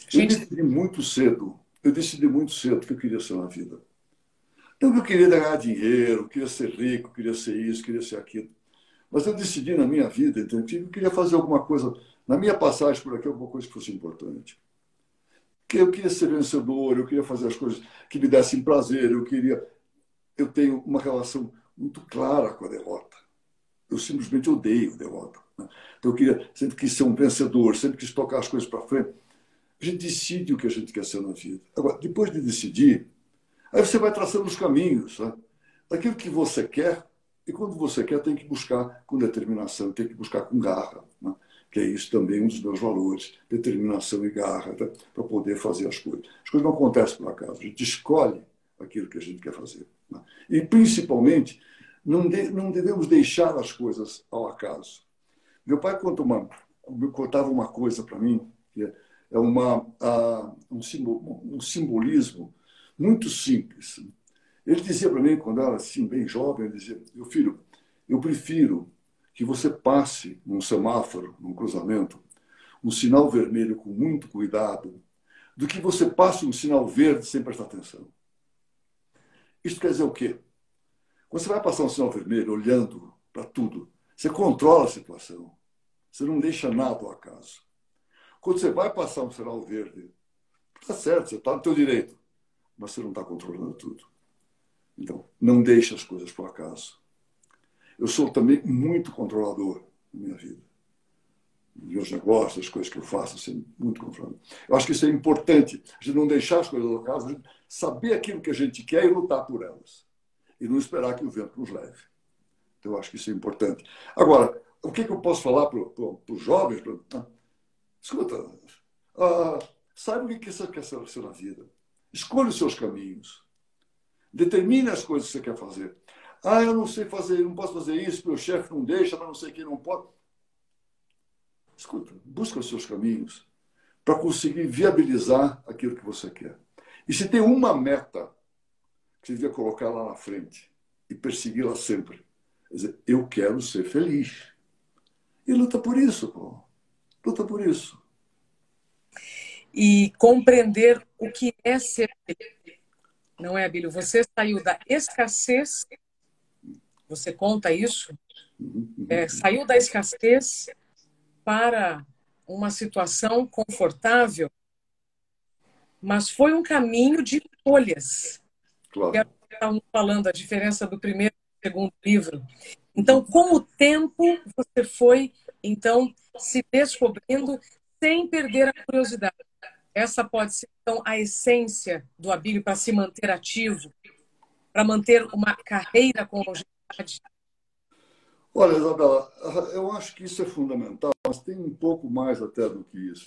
Eu Gente, decidi muito cedo, o que eu queria ser na vida. Não que eu queria ganhar dinheiro, queria ser rico, queria ser isso, queria ser aquilo. Mas eu decidi na minha vida, entendeu? Que eu queria fazer alguma coisa, na minha passagem por aqui, alguma coisa que fosse importante. Que eu queria ser vencedor, eu queria fazer as coisas que me dessem prazer, eu tenho uma relação muito clara com a derrota. Eu simplesmente odeio a derrota. Né? Então sempre quis ser um vencedor, sempre quis tocar as coisas para frente. A gente decide o que a gente quer ser na vida. Agora, depois de decidir, aí você vai traçando os caminhos, né? Daquilo que você quer, e quando você quer, tem que buscar com determinação, tem que buscar com garra, né? Que é isso também um dos meus valores, determinação e garra, tá? Para poder fazer as coisas. As coisas não acontecem por acaso, a gente escolhe aquilo que a gente quer fazer. Né? E, principalmente, não devemos deixar as coisas ao acaso. Meu pai contava uma coisa para mim, que é um simbolismo muito simples. Ele dizia para mim, quando eu era assim, bem jovem, ele dizia, meu filho, eu prefiro que você passe num semáforo, num cruzamento, um sinal vermelho com muito cuidado, do que você passe um sinal verde sem prestar atenção. Isso quer dizer o quê? Quando você vai passar um sinal vermelho, olhando para tudo, você controla a situação. Você não deixa nada ao acaso. Quando você vai passar um sinal verde, está certo, você está no teu direito, mas você não está controlando tudo. Então, não deixe as coisas por acaso. Eu sou também muito controlador na minha vida. Meus negócios, as coisas que eu faço, eu sou muito controlador. Eu acho que isso é importante, a gente não deixar as coisas ao acaso, a gente saber aquilo que a gente quer e lutar por elas. E não esperar que o vento nos leve. Então, eu acho que isso é importante. Agora, o que eu posso falar para os jovens? Escuta, saiba o que você quer ser na vida. Escolha os seus caminhos. Determine as coisas que você quer fazer. Eu não sei fazer, não posso fazer isso, meu chefe não deixa, mas não sei quem não pode. Escuta, busca os seus caminhos para conseguir viabilizar aquilo que você quer. E se tem uma meta que você devia colocar lá na frente e persegui-la sempre, quer dizer, eu quero ser feliz. E luta por isso, pô. Luta por isso. e compreender o que é ser feliz, não é, Abílio? Você saiu da escassez, você conta isso, saiu da escassez para uma situação confortável, mas foi um caminho de escolhas. Claro. Estávamos falando a diferença do primeiro e do segundo livro. Então, com o tempo, você foi, então, se descobrindo sem perder a curiosidade. Essa pode ser, então, a essência do Abílio para se manter ativo, para manter uma carreira com longevidade. Olha, Isabela, eu acho que isso é fundamental, mas tem um pouco mais até do que isso.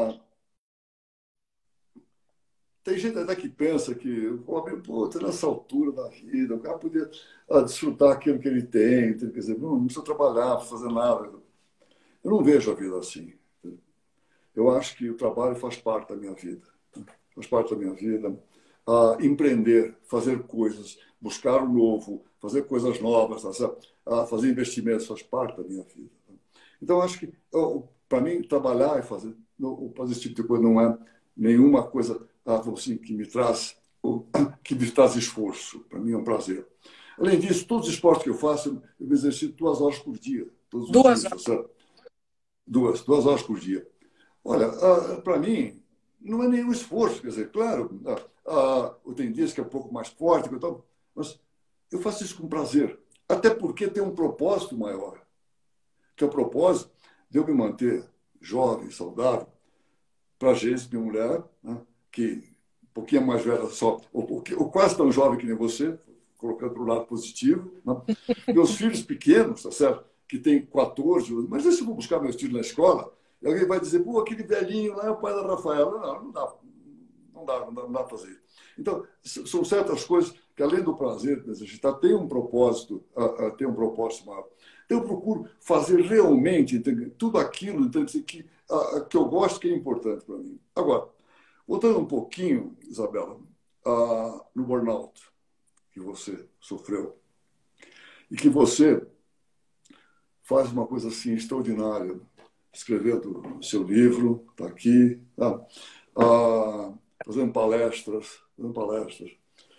Tem gente até que pensa que, pô, tá nessa altura da vida, o cara podia desfrutar aquilo que ele tem, quer dizer, não precisa trabalhar, não precisa fazer nada. Eu não vejo a vida assim. Eu acho que o trabalho faz parte da minha vida. Faz parte da minha vida. Empreender, fazer coisas, buscar o novo, fazer coisas novas, fazer investimentos faz parte da minha vida. Então, acho que, para mim, trabalhar e fazer esse tipo de coisa não é nenhuma coisa assim, que me traz esforço. Para mim é um prazer. Além disso, todos os esportes que eu faço, eu me exercito 2 horas por dia. Todos os Duas dias, tá horas. certo? 2 horas por dia. Olha, para mim, não é nenhum esforço. Quer dizer, claro, tem dias que é um pouco mais forte, mas eu faço isso com prazer. Até porque tem um propósito maior, que é o propósito de eu me manter jovem, saudável, para a gente, minha mulher, né, que um pouquinho mais velha só, ou quase tão jovem que nem você, colocando para o lado positivo, né? Meus filhos pequenos, tá certo? Que tem 14, mas se eu vou buscar meus filhos na escola, e alguém vai dizer, pô, aquele velhinho lá é o pai da Rafaela. Não dá, não dá para fazer. Então, são certas coisas que, além do prazer de exercitar, tem um propósito, tem um propósito maior. Então, eu procuro fazer realmente tudo aquilo que eu gosto, que é importante para mim. Agora, voltando um pouquinho, Isabela, no burnout que você sofreu, e que você faz uma coisa assim extraordinária, escrevendo o seu livro, está aqui. Tá? fazendo palestras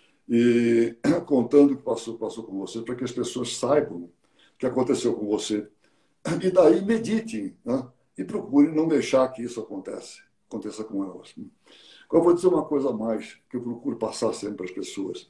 e contando o que passou com você, para que as pessoas saibam o que aconteceu com você. E daí meditem, né? E procurem não deixar que isso aconteça com elas. Eu vou dizer uma coisa a mais que eu procuro passar sempre para as pessoas.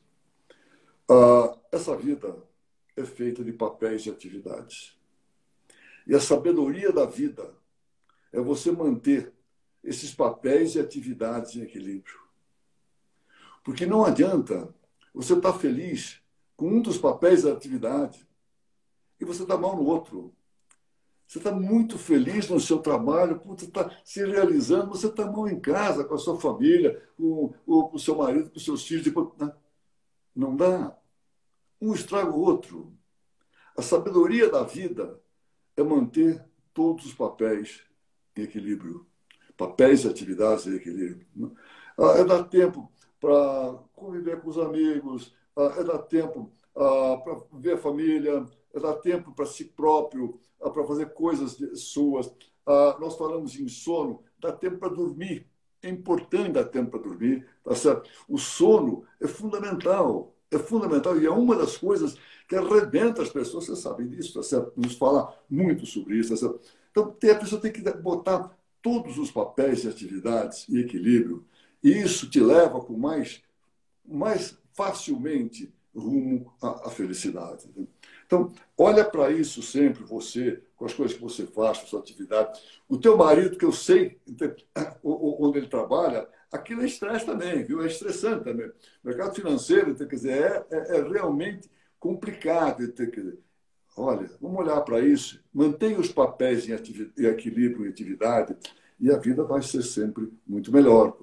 Essa vida é feita de papéis e atividades. E a sabedoria da vida é você manter esses papéis e atividades em equilíbrio. Porque não adianta você estar feliz com um dos papéis da atividade e você estar mal no outro. Você está muito feliz no seu trabalho, está se realizando, você está mal em casa, com a sua família, com o seu marido, com os seus filhos. Não dá. Um estraga o outro. A sabedoria da vida é manter todos os papéis em equilíbrio. Papéis e atividades em equilíbrio. É dar tempo para conviver com os amigos, é dar tempo para ver a família, é dar tempo para si próprio, para fazer coisas suas. Nós falamos em sono, dá tempo para dormir. É importante dar tempo para dormir, tá certo? O sono é fundamental e é uma das coisas que arrebenta as pessoas, você sabe disso, tá certo? Nos fala muito sobre isso, tá certo? Então, a pessoa tem que botar todos os papéis e atividades em equilíbrio, e isso te leva com mais facilmente rumo à felicidade. Então, olha para isso sempre, você, com as coisas que você faz, com a sua atividade. O teu marido, que eu sei onde ele trabalha, aquilo é estresse também, viu? É estressante também. O mercado financeiro, quer dizer, é realmente complicado. Quer dizer, olha, vamos olhar para isso, mantenha os papéis em equilíbrio e atividade, e a vida vai ser sempre muito melhor.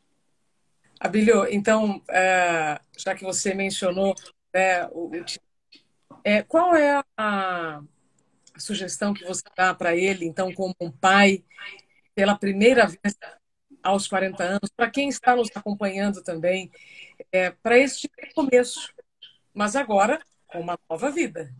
Abílio, então, já que você mencionou, né, qual é a sugestão que você dá para ele, então, como um pai, pela primeira vez aos 40 anos, para quem está nos acompanhando também, para este começo, mas agora com uma nova vida?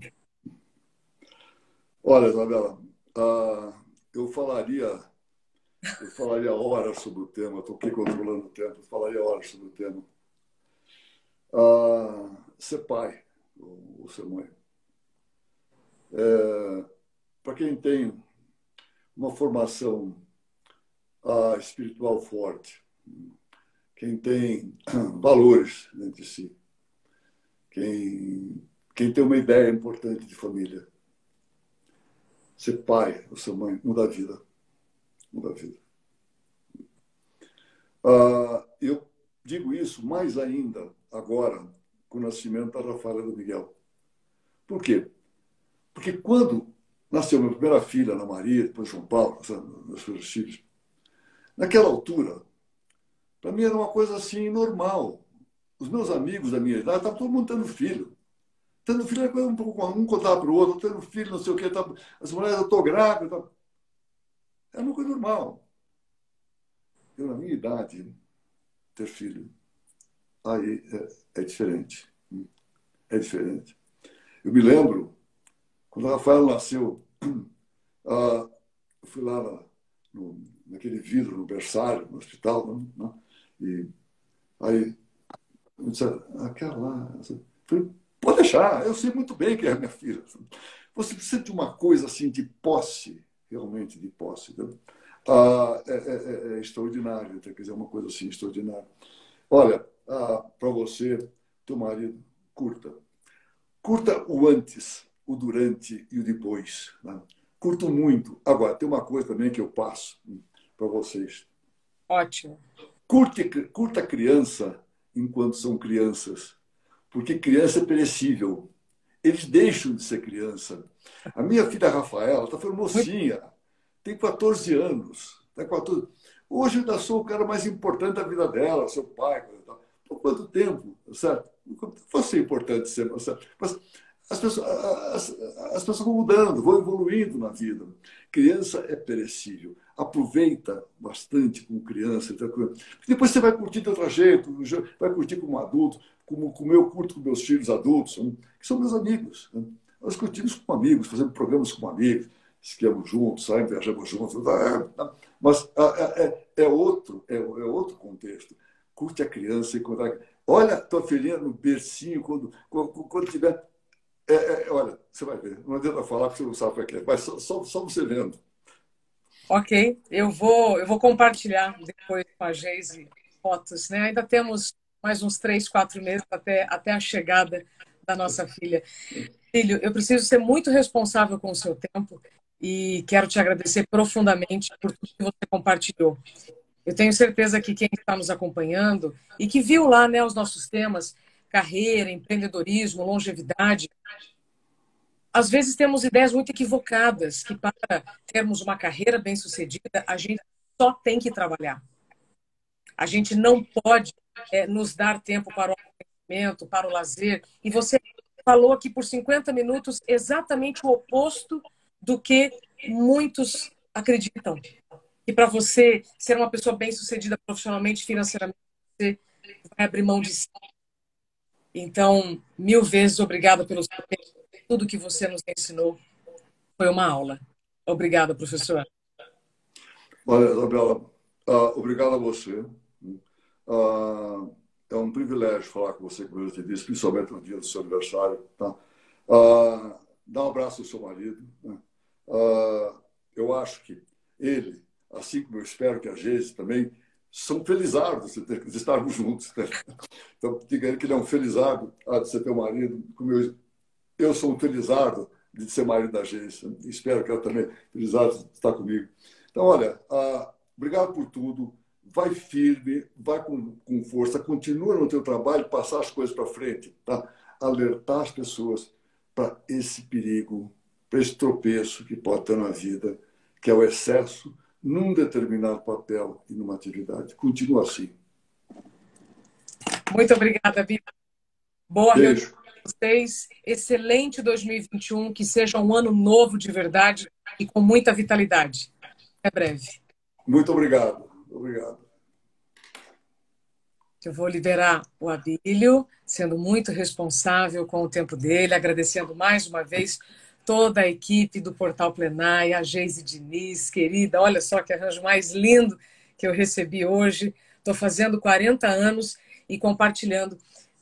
Olha, Isabela, eu falaria horas sobre o tema, estou aqui controlando o tempo, eu falaria horas sobre o tema. Ser pai ou ser mãe. Para quem tem uma formação espiritual forte, quem tem valores dentro de si, quem tem uma ideia importante de família, ser pai ou ser mãe muda a vida. Muda a vida. Eu digo isso mais ainda agora com o nascimento da Rafaela do Miguel. Por quê? Porque quando nasceu minha primeira filha, Ana Maria, depois João Paulo, meus filhos, naquela altura, para mim era uma coisa assim normal. Os meus amigos da minha idade estavam todo mundo tendo filho. Tendo filho era coisa um contava para o outro, tendo filho, não sei o quê. As mulheres, eu estou grávida. Era uma coisa normal. Eu, na minha idade, ter filho, aí é diferente. É diferente. Eu me lembro, quando a Rafaela nasceu, eu fui lá naquele vidro, no berçário, no hospital, né? E aí eu disse, aquela lá. Eu falei, pode deixar, eu sei muito bem que é a minha filha. Você precisa de uma coisa assim de posse, realmente de posse. Né? É extraordinário, quer dizer, uma coisa assim extraordinária. Olha, para você, teu marido, curta. Curta o antes, o durante e o depois. Né? Curto muito. Agora, tem uma coisa também que eu passo para vocês. Ótimo. Curta a criança enquanto são crianças, porque criança é perecível. Eles deixam de ser criança. A minha filha Rafaela está ficando mocinha, tem 14 anos. Tá 14. Hoje eu ainda sou o cara mais importante da vida dela, seu pai. Por quanto tempo, certo? Fosse importante ser, certo? Mas as pessoas vão mudando, vão evoluindo na vida. Criança é perecível. Aproveita bastante com criança. Depois você vai curtir de outro jeito, vai curtir como adulto, como eu curto com meus filhos adultos, que são meus amigos. Nós curtimos como amigos, fazemos programas como amigos, esquiamos juntos, saímos, viajamos juntos. Mas outro contexto. Curte a criança e olha a tua filhinha no bercinho quando tiver. Olha, você vai ver. Não adianta falar porque você não sabe o que é, mas só você vendo. Ok, eu vou compartilhar depois com a Geise fotos, né? Ainda temos mais uns 3, 4 meses até a chegada da nossa filha. Filho, eu preciso ser muito responsável com o seu tempo e quero te agradecer profundamente por tudo que você compartilhou. Eu tenho certeza que quem está nos acompanhando e que viu lá, né, os nossos temas, carreira, empreendedorismo, longevidade, às vezes temos ideias muito equivocadas que para termos uma carreira bem-sucedida, a gente só tem que trabalhar. A gente não pode nos dar tempo para o conhecimento, para o lazer. E você falou aqui por 50 minutos exatamente o oposto do que muitos acreditam. E para você ser uma pessoa bem-sucedida profissionalmente, financeiramente, você vai abrir mão de si. Então, 1000 vezes obrigada pelo seu tempo. Tudo que você nos ensinou foi uma aula. Obrigada, professora. Olha, Isabela, obrigado a você. Ah, é um privilégio falar com você, como eu te disse, principalmente no dia do seu aniversário. Tá? Dá um abraço ao seu marido. Né? Eu acho que ele, assim como eu espero que a Geise também, são felizardos de estarmos juntos. Né? Então, diga ele que ele é um felizardo de ser teu marido, como eu sou um felizardo de ser marido da Geise. Espero que ela também, felizardo de estar comigo. Então, olha, obrigado por tudo. Vai firme, vai com força, continua no teu trabalho, passar as coisas para frente, tá? Alertar as pessoas para esse perigo, para esse tropeço que pode ter na vida, que é o excesso num determinado papel e numa atividade. Continua assim. Muito obrigada, Vitor. Boa reunião Beijo. com vocês. Excelente 2021. Que seja um ano novo de verdade e com muita vitalidade. Até breve. Muito obrigado. Obrigado. Eu vou liberar o Abílio, sendo muito responsável com o tempo dele, agradecendo mais uma vez toda a equipe do Portal Plenai, a Geise Diniz, querida, olha só que arranjo mais lindo que eu recebi hoje. Estou fazendo 40 anos e compartilhando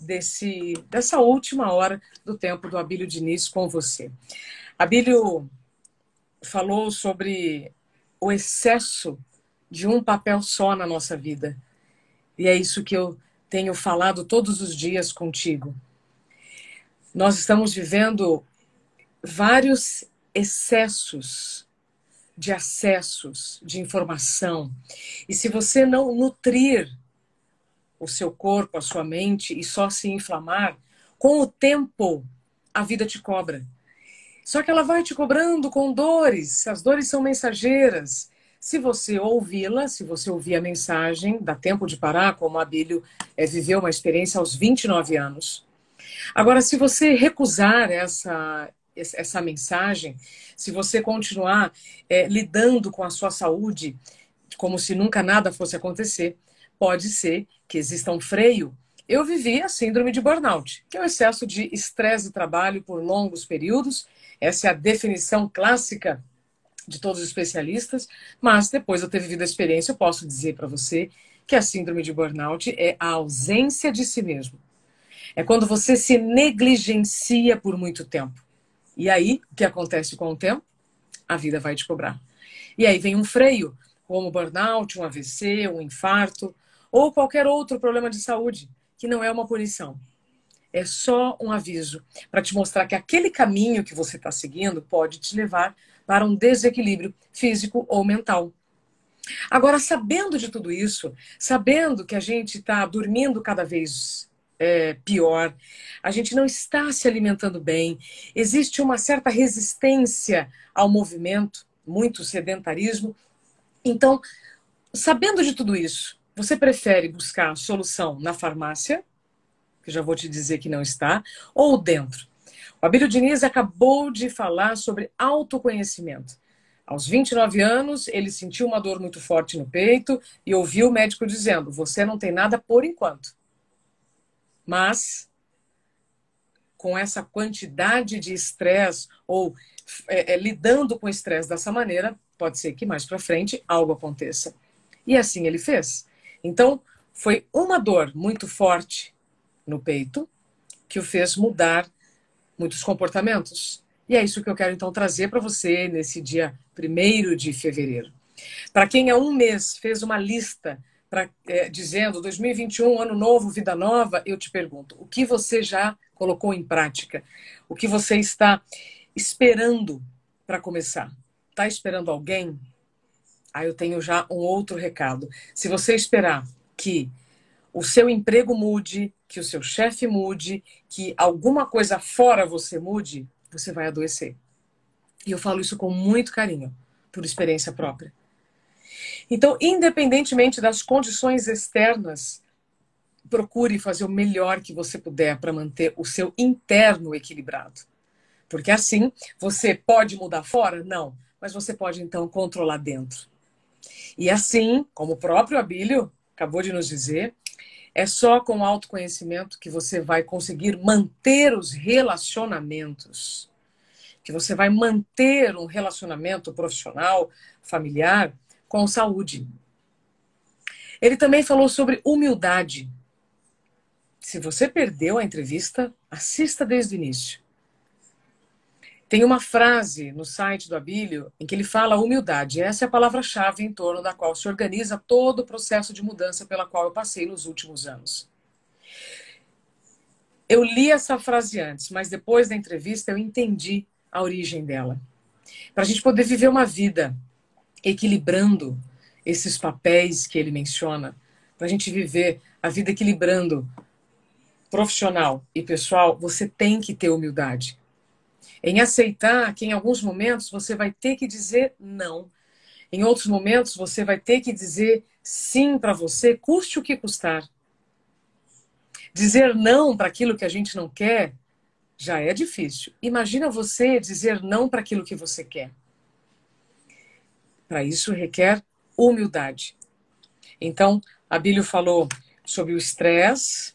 dessa última hora do tempo do Abílio Diniz com você. Abílio falou sobre o excesso de um papel só na nossa vida. E é isso que eu tenho falado todos os dias contigo. Nós estamos vivendo vários excessos de acessos, de informação. E se você não nutrir o seu corpo, a sua mente e só se inflamar, com o tempo a vida te cobra. Só que ela vai te cobrando com dores. As dores são mensageiras. Se você ouvi-la, se você ouvir a mensagem, dá tempo de parar, como a Abílio viveu uma experiência aos 29 anos. Agora, se você recusar essa mensagem, se você continuar lidando com a sua saúde como se nunca nada fosse acontecer, pode ser que exista um freio. Eu vivi a síndrome de burnout, que é o excesso de estresse de trabalho por longos períodos. Essa é a definição clássica de todos os especialistas, mas depois de eu ter vivido a experiência, eu posso dizer para você que a síndrome de burnout é a ausência de si mesmo. É quando você se negligencia por muito tempo. E aí, o que acontece com o tempo? A vida vai te cobrar. E aí vem um freio, como burnout, um AVC, um infarto, ou qualquer outro problema de saúde, que não é uma punição. É só um aviso para te mostrar que aquele caminho que você está seguindo pode te levar para um desequilíbrio físico ou mental. Agora, sabendo de tudo isso, sabendo que a gente está dormindo cada vez pior, a gente não está se alimentando bem, existe uma certa resistência ao movimento, muito sedentarismo. Então, sabendo de tudo isso, você prefere buscar a solução na farmácia, que já vou te dizer que não está, ou dentro? O Abílio Diniz acabou de falar sobre autoconhecimento. Aos 29 anos, ele sentiu uma dor muito forte no peito e ouviu o médico dizendo: você não tem nada por enquanto. Mas, com essa quantidade de estresse, ou lidando com estresse dessa maneira, pode ser que mais para frente algo aconteça. E assim ele fez. Então, foi uma dor muito forte no peito que o fez mudar muitos comportamentos. E é isso que eu quero, então, trazer para você nesse dia 1º de fevereiro. Para quem há um mês fez uma lista dizendo 2021, ano novo, vida nova, eu te pergunto, o que você já colocou em prática? O que você está esperando para começar? Está esperando alguém? Aí eu tenho já um outro recado. Se você esperar que o seu emprego mude, que o seu chefe mude, que alguma coisa fora você mude, você vai adoecer. E eu falo isso com muito carinho, por experiência própria. Então, independentemente das condições externas, procure fazer o melhor que você puder para manter o seu interno equilibrado. Porque assim, você pode mudar fora? Não. Mas você pode, então, controlar dentro. E assim, como o próprio Abílio acabou de nos dizer, é só com autoconhecimento que você vai conseguir manter os relacionamentos. Que você vai manter um relacionamento profissional, familiar, com saúde. Ele também falou sobre humildade. Se você perdeu a entrevista, assista desde o início. Tem uma frase no site do Abílio em que ele fala humildade. Essa é a palavra-chave em torno da qual se organiza todo o processo de mudança pela qual eu passei nos últimos anos. Eu li essa frase antes, mas depois da entrevista eu entendi a origem dela. Para a gente poder viver uma vida equilibrando esses papéis que ele menciona, para a gente viver a vida equilibrando profissional e pessoal, você tem que ter humildade. Em aceitar que em alguns momentos você vai ter que dizer não. Em outros momentos você vai ter que dizer sim para você, custe o que custar. Dizer não para aquilo que a gente não quer já é difícil. Imagina você dizer não para aquilo que você quer. Para isso requer humildade. Então, Abílio falou sobre o estresse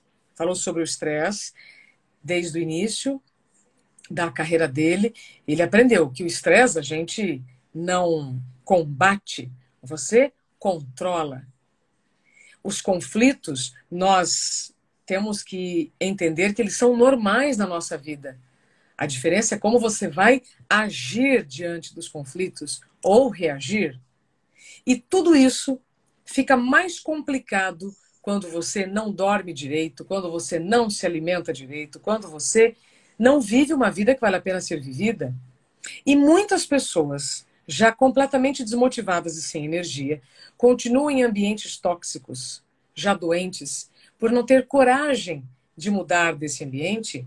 desde o início da carreira dele. Ele aprendeu que o estresse a gente não combate, você controla. Os conflitos, nós temos que entender que eles são normais na nossa vida. A diferença é como você vai agir diante dos conflitos ou reagir. E tudo isso fica mais complicado quando você não dorme direito, quando você não se alimenta direito, quando você não vive uma vida que vale a pena ser vivida. E muitas pessoas, já completamente desmotivadas e sem energia, continuam em ambientes tóxicos, já doentes, por não ter coragem de mudar desse ambiente,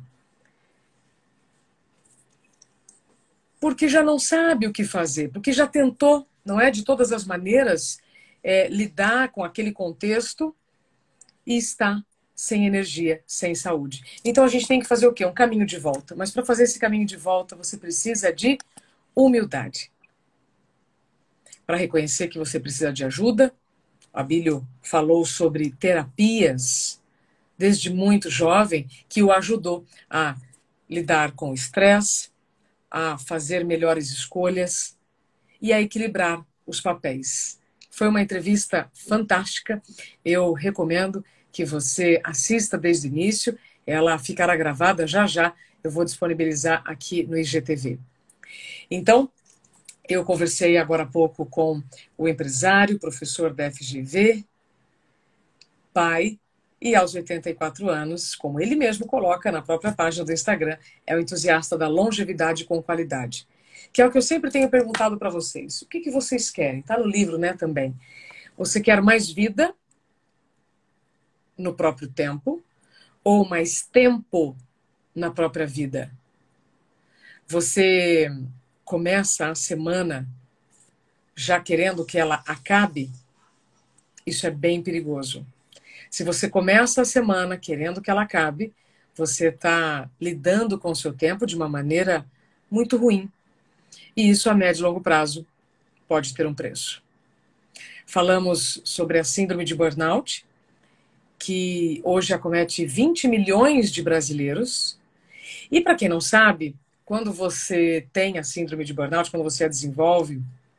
porque já não sabe o que fazer, porque já tentou, não é, de todas as maneiras, lidar com aquele contexto e está sem energia, sem saúde. Então a gente tem que fazer o quê? Um caminho de volta. Mas para fazer esse caminho de volta, você precisa de humildade. Para reconhecer que você precisa de ajuda. O Abílio falou sobre terapias desde muito jovem que o ajudou a lidar com o estresse, a fazer melhores escolhas e a equilibrar os papéis. Foi uma entrevista fantástica. Eu recomendo que você assista desde o início. Ela ficará gravada já já. Eu vou disponibilizar aqui no IGTV. Então, eu conversei agora há pouco com o empresário, professor da FGV, pai, e aos 84 anos, como ele mesmo coloca na própria página do Instagram, é o entusiasta da longevidade com qualidade. Que é o que eu sempre tenho perguntado para vocês. O que vocês querem? Está no livro, né, também. Você quer mais vida no próprio tempo ou mais tempo na própria vida? Você começa a semana já querendo que ela acabe? Isso é bem perigoso. Se você começa a semana querendo que ela acabe, você está lidando com o seu tempo de uma maneira muito ruim. E isso a médio e longo prazo pode ter um preço. Falamos sobre a síndrome de burnout, que hoje acomete 20 milhões de brasileiros. E para quem não sabe, quando você tem a síndrome de burnout, quando você a desenvolve,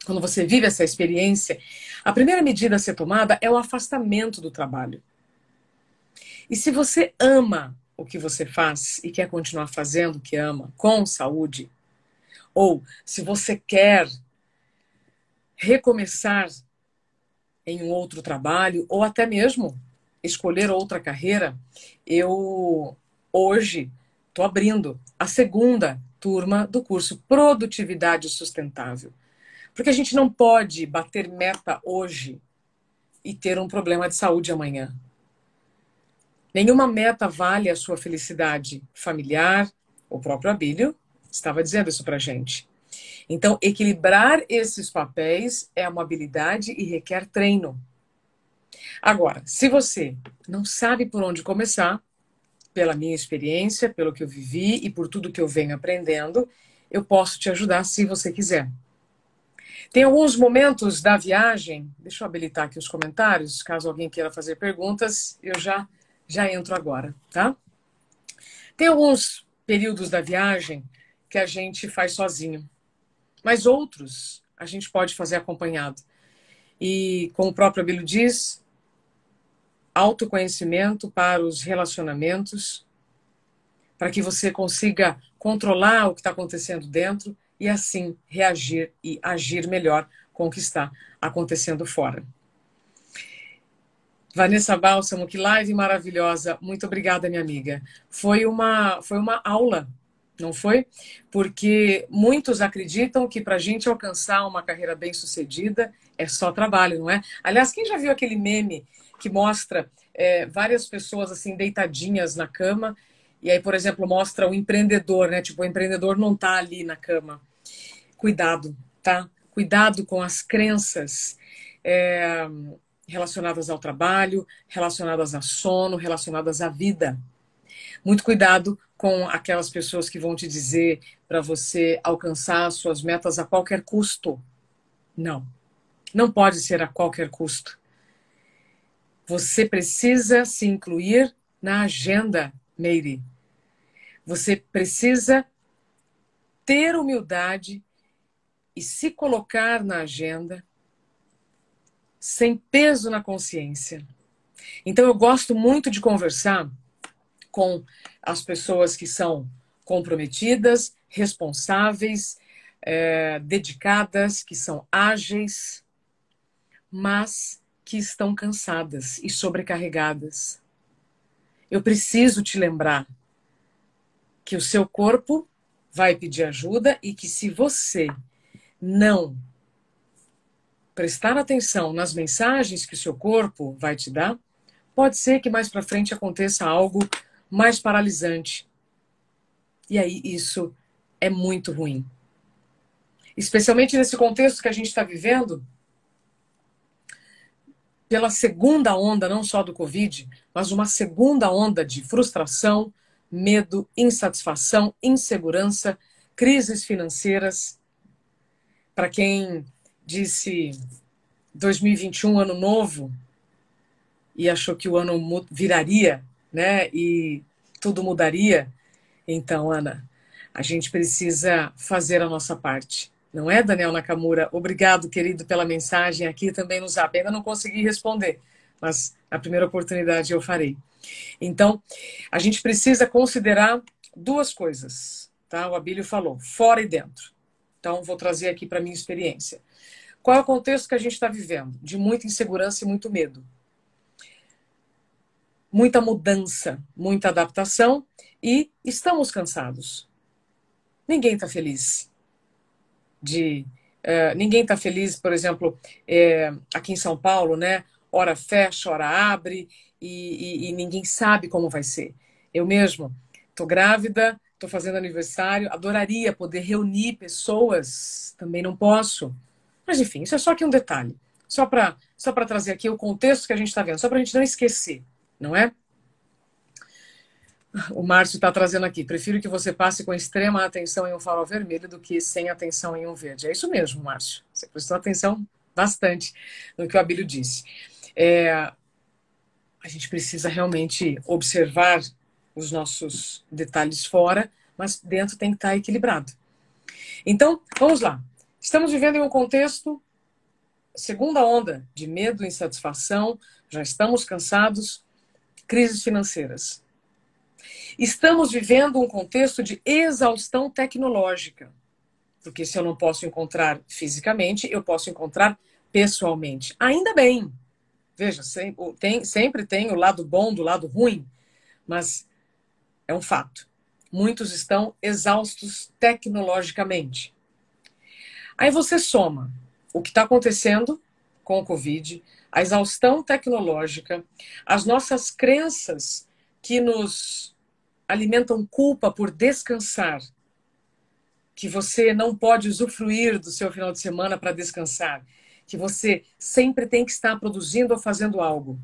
quando você vive essa experiência, a primeira medida a ser tomada é o afastamento do trabalho. E se você ama o que você faz e quer continuar fazendo o que ama, com saúde, ou se você quer recomeçar em um outro trabalho, ou até mesmo escolher outra carreira, eu hoje estou abrindo a segunda turma do curso Produtividade Sustentável. Porque a gente não pode bater meta hoje e ter um problema de saúde amanhã. Nenhuma meta vale a sua felicidade familiar. O próprio Abílio estava dizendo isso pra gente. Então, equilibrar esses papéis é uma habilidade e requer treino. Agora, se você não sabe por onde começar, pela minha experiência, pelo que eu vivi e por tudo que eu venho aprendendo, eu posso te ajudar se você quiser. Tem alguns momentos da viagem, deixa eu habilitar aqui os comentários, caso alguém queira fazer perguntas, eu já entro agora, tá? Tem alguns períodos da viagem que a gente faz sozinho, mas outros a gente pode fazer acompanhado. E, como o próprio Abílio diz, autoconhecimento para os relacionamentos, para que você consiga controlar o que está acontecendo dentro e, assim, reagir e agir melhor com o que está acontecendo fora. Vanessa Bálsamo, que live maravilhosa. Muito obrigada, minha amiga. Foi uma aula, não foi? Porque muitos acreditam que para a gente alcançar uma carreira bem-sucedida é só trabalho, não é? Aliás, quem já viu aquele meme que mostra várias pessoas assim deitadinhas na cama e aí, por exemplo, mostra o empreendedor, né? Tipo, o empreendedor não está ali na cama. Cuidado, tá? Cuidado com as crenças relacionadas ao trabalho, relacionadas a sono, relacionadas à vida. Muito cuidado com aquelas pessoas que vão te dizer para você alcançar suas metas a qualquer custo. Não. Não pode ser a qualquer custo. Você precisa se incluir na agenda, Meire. Você precisa ter humildade e se colocar na agenda sem peso na consciência. Então, eu gosto muito de conversar com as pessoas que são comprometidas, responsáveis, dedicadas, que são ágeis, mas que estão cansadas e sobrecarregadas. Eu preciso te lembrar que o seu corpo vai pedir ajuda e que se você não prestar atenção nas mensagens que o seu corpo vai te dar, pode ser que mais para frente aconteça algo mais paralisante. E aí isso é muito ruim. Especialmente nesse contexto que a gente está vivendo, pela segunda onda, não só do Covid, mas uma segunda onda de frustração, medo, insatisfação, insegurança, crises financeiras. Para quem disse 2021, ano novo, e achou que o ano viraria, né? E tudo mudaria. Então, Ana, a gente precisa fazer a nossa parte. Não é, Daniel Nakamura? Obrigado, querido, pela mensagem aqui também no Zap. Ainda não consegui responder, mas na primeira oportunidade eu farei. Então, a gente precisa considerar duas coisas, tá? O Abílio falou, fora e dentro. Então, vou trazer aqui para a minha experiência. Qual é o contexto que a gente está vivendo? De muita insegurança e muito medo. Muita mudança, muita adaptação e estamos cansados. Ninguém está feliz. Ninguém está feliz, por exemplo, aqui em São Paulo, né? Hora fecha, hora abre e ninguém sabe como vai ser. Eu mesmo estou grávida, estou fazendo aniversário, adoraria poder reunir pessoas, também não posso. Mas enfim, isso é só aqui um detalhe. Só para trazer aqui o contexto que a gente está vendo, só para a gente não esquecer, não é? O Márcio está trazendo aqui. Prefiro que você passe com extrema atenção em um farol vermelho do que sem atenção em um verde. É isso mesmo, Márcio. Você prestou atenção bastante no que o Abílio disse. A gente precisa realmente observar os nossos detalhes fora, mas dentro tem que estar equilibrado. Então, vamos lá. Estamos vivendo em um contexto, segunda onda de medo, insatisfação, já estamos cansados, crises financeiras. Estamos vivendo um contexto de exaustão tecnológica, porque se eu não posso encontrar fisicamente, eu posso encontrar pessoalmente. Ainda bem, veja, sempre tem o lado bom do lado ruim, mas é um fato. Muitos estão exaustos tecnologicamente. Aí você soma o que está acontecendo com o Covid, a exaustão tecnológica, as nossas crenças que nos alimentam culpa por descansar, que você não pode usufruir do seu final de semana para descansar, que você sempre tem que estar produzindo ou fazendo algo.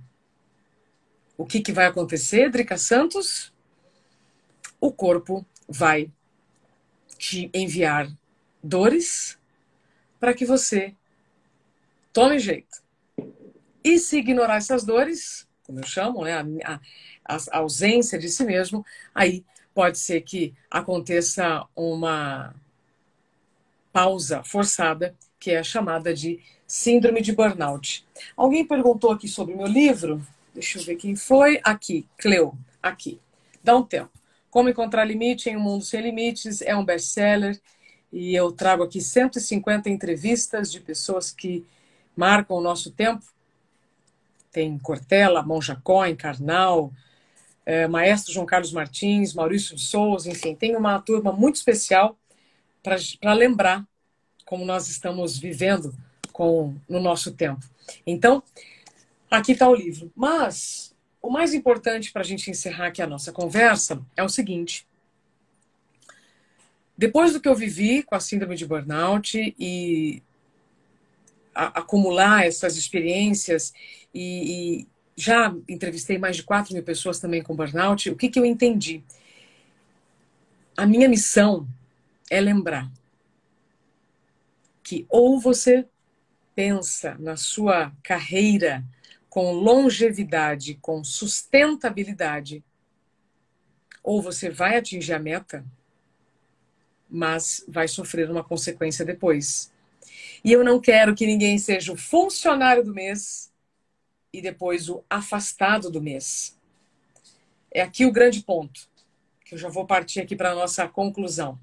O que vai acontecer, Drica Santos? O corpo vai te enviar dores para que você tome jeito. E se ignorar essas dores, como eu chamo, né, a ausência de si mesmo, aí pode ser que aconteça uma pausa forçada, que é a chamada de síndrome de burnout. Alguém perguntou aqui sobre o meu livro. Deixa eu ver quem foi. Aqui, Cleo. Aqui. Dá um tempo. Como Encontrar Limite em um Mundo Sem Limites. É um best-seller. E eu trago aqui 150 entrevistas de pessoas que marcam o nosso tempo. Tem Cortella, Monja Cohen, Karnal, Maestro João Carlos Martins, Maurício de Souza, enfim. Tem uma turma muito especial para lembrar como nós estamos vivendo no nosso tempo. Então, aqui está o livro. Mas o mais importante para a gente encerrar aqui a nossa conversa é o seguinte. Depois do que eu vivi com a síndrome de burnout e acumular essas experiências e já entrevistei mais de 4.000 pessoas também com burnout, o que eu entendi? A minha missão é lembrar que ou você pensa na sua carreira com longevidade, com sustentabilidade, ou você vai atingir a meta, mas vai sofrer uma consequência depois. E eu não quero que ninguém seja o funcionário do mês e depois o afastado do mês. É aqui o grande ponto, que eu já vou partir aqui para a nossa conclusão.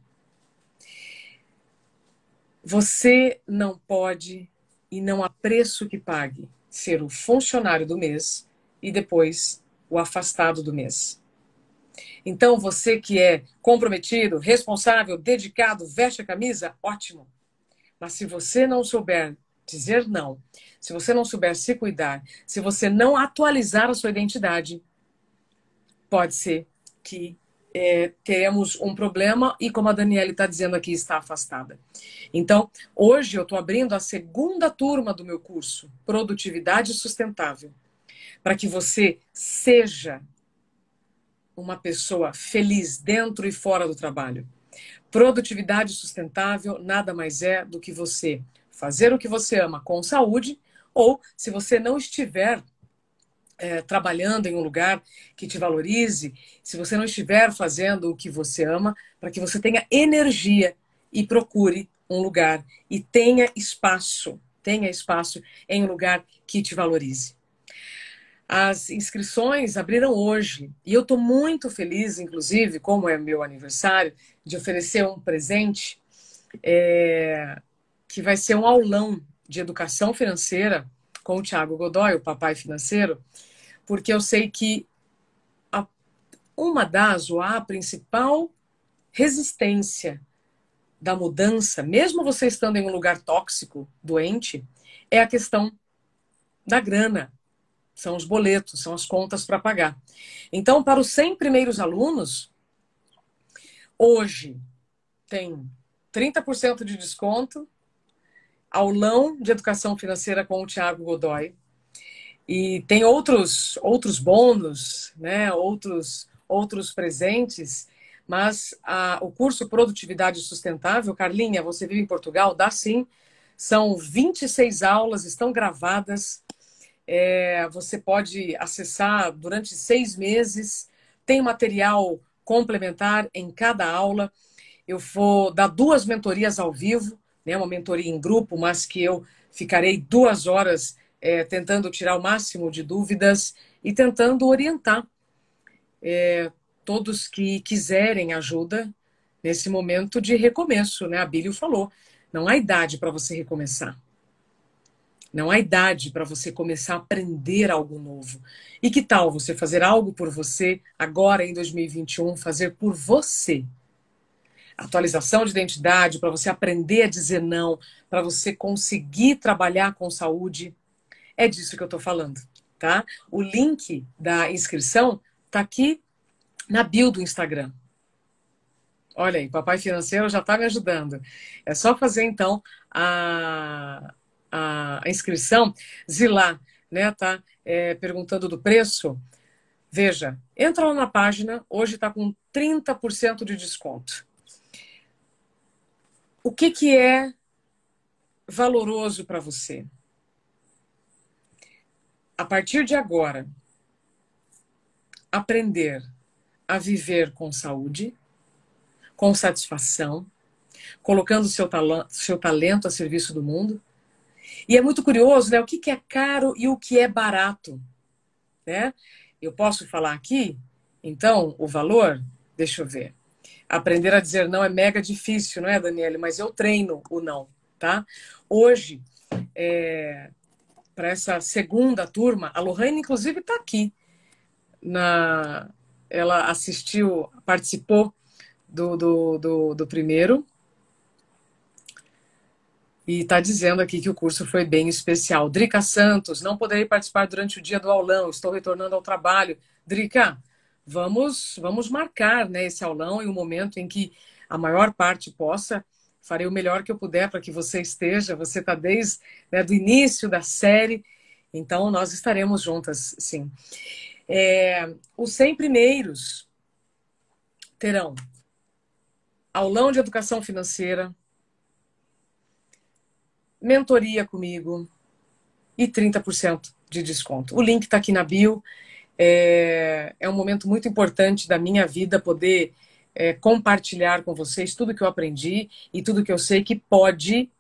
Você não pode, e não há preço que pague, ser o funcionário do mês e depois o afastado do mês. Então, você que é comprometido, responsável, dedicado, veste a camisa, ótimo. Mas se você não souber dizer não, se você não souber se cuidar, se você não atualizar a sua identidade, pode ser que teremos um problema e, como a Daniele está dizendo aqui, está afastada. Então, hoje eu estou abrindo a segunda turma do meu curso, Produtividade Sustentável, para que você seja uma pessoa feliz dentro e fora do trabalho. Produtividade sustentável nada mais é do que você fazer o que você ama com saúde, ou se você não estiver trabalhando em um lugar que te valorize, se você não estiver fazendo o que você ama, para que você tenha energia e procure um lugar e tenha espaço em um lugar que te valorize. As inscrições abriram hoje e eu estou muito feliz, inclusive, como é meu aniversário, de oferecer um presente que vai ser um aulão de educação financeira com o Thiago Godoy, o papai financeiro, porque eu sei que a principal resistência da mudança, mesmo você estando em um lugar tóxico, doente, é a questão da grana. São os boletos, são as contas para pagar. Então, para os 100 primeiros alunos, hoje tem 30% de desconto, aulão de educação financeira com o Thiago Godoy. E tem outros bônus, né? outros presentes, mas o curso Produtividade Sustentável, Carlinha, você vive em Portugal? Dá sim. São 26 aulas, estão gravadas. Você pode acessar durante 6 meses. Tem material complementar em cada aula. Eu vou dar 2 mentorias ao vivo né, uma mentoria em grupo, mas que eu ficarei 2 horas tentando tirar o máximo de dúvidas e tentando orientar todos que quiserem ajuda nesse momento de recomeço, né? A Bíblia falou, não há idade para você recomeçar. Não há idade para você começar a aprender algo novo. E que tal você fazer algo por você agora em 2021, fazer por você? Atualização de identidade, para você aprender a dizer não, para você conseguir trabalhar com saúde. É disso que eu estou falando, tá? O link da inscrição está aqui na bio do Instagram. Olha aí, Papai Financeiro já está me ajudando. É só fazer, então, a inscrição. Zilá, né, tá perguntando do preço. Veja, entra lá na página, hoje está com 30% de desconto. O que é valoroso para você? A partir de agora, aprender a viver com saúde, com satisfação, colocando seu talento a serviço do mundo. E é muito curioso, né? O que é caro e o que é barato, né? Eu posso falar aqui, então, o valor? Deixa eu ver. Aprender a dizer não é mega difícil, não é, Daniele? Mas eu treino o não, tá? Hoje, para essa segunda turma, a Lohane, inclusive, está aqui. Ela assistiu, participou do primeiro. E está dizendo aqui que o curso foi bem especial. Drica Santos, não poderei participar durante o dia do aulão, estou retornando ao trabalho. Drica, vamos marcar, né, esse aulão em um momento em que a maior parte possa. Farei o melhor que eu puder para que você esteja. Você está desde do início da série, então nós estaremos juntas, sim. Os 100 primeiros terão aulão de educação financeira, mentoria comigo e 30% de desconto. O link está aqui na bio. É um momento muito importante da minha vida poder compartilhar com vocês tudo que eu aprendi e tudo que eu sei que pode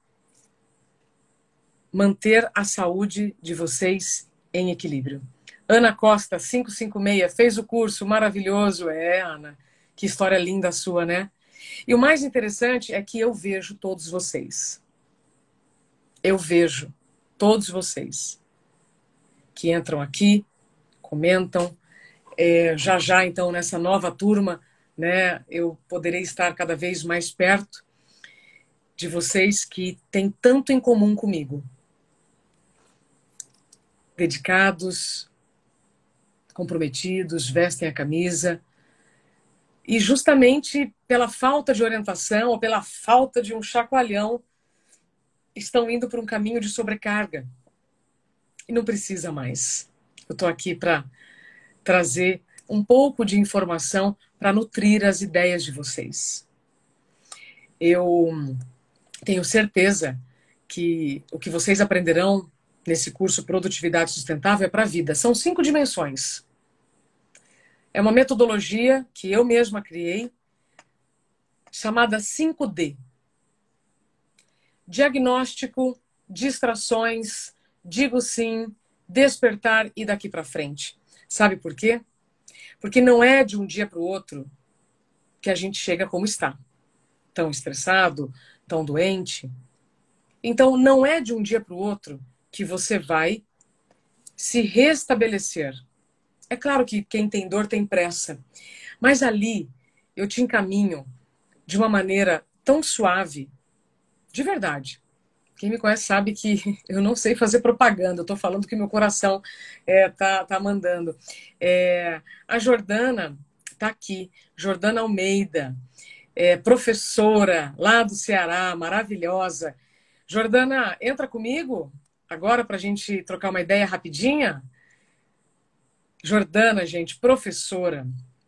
manter a saúde de vocês em equilíbrio. Ana Costa, 556, fez o curso, maravilhoso. Ana, que história linda a sua, né? E o mais interessante é que eu vejo todos vocês. Eu vejo todos vocês que entram aqui, comentam. Já, então, nessa nova turma, né, eu poderei estar cada vez mais perto de vocês que têm tanto em comum comigo. Dedicados, comprometidos, vestem a camisa. E justamente pela falta de orientação ou pela falta de um chacoalhão, estão indo para um caminho de sobrecarga. E não precisa mais. Eu estou aqui para trazer um pouco de informação para nutrir as ideias de vocês. Eu tenho certeza que o que vocês aprenderão nesse curso Produtividade Sustentável é para a vida. São 5 dimensões. É uma metodologia que eu mesma criei, chamada 5D. Diagnóstico, distrações, digo sim, despertar e daqui para frente. Sabe por quê? Porque não é de um dia para o outro que a gente chega como está. Tão estressado, tão doente. Então, não é de um dia para o outro que você vai se restabelecer. É claro que quem tem dor tem pressa. Mas ali eu te encaminho de uma maneira tão suave, de verdade. Quem me conhece sabe que eu não sei fazer propaganda. Eu estou falando que meu coração tá mandando. A Jordana está aqui. Jordana Almeida, professora lá do Ceará, maravilhosa. Jordana, entra comigo agora para a gente trocar uma ideia rapidinha. Jordana, gente, professora.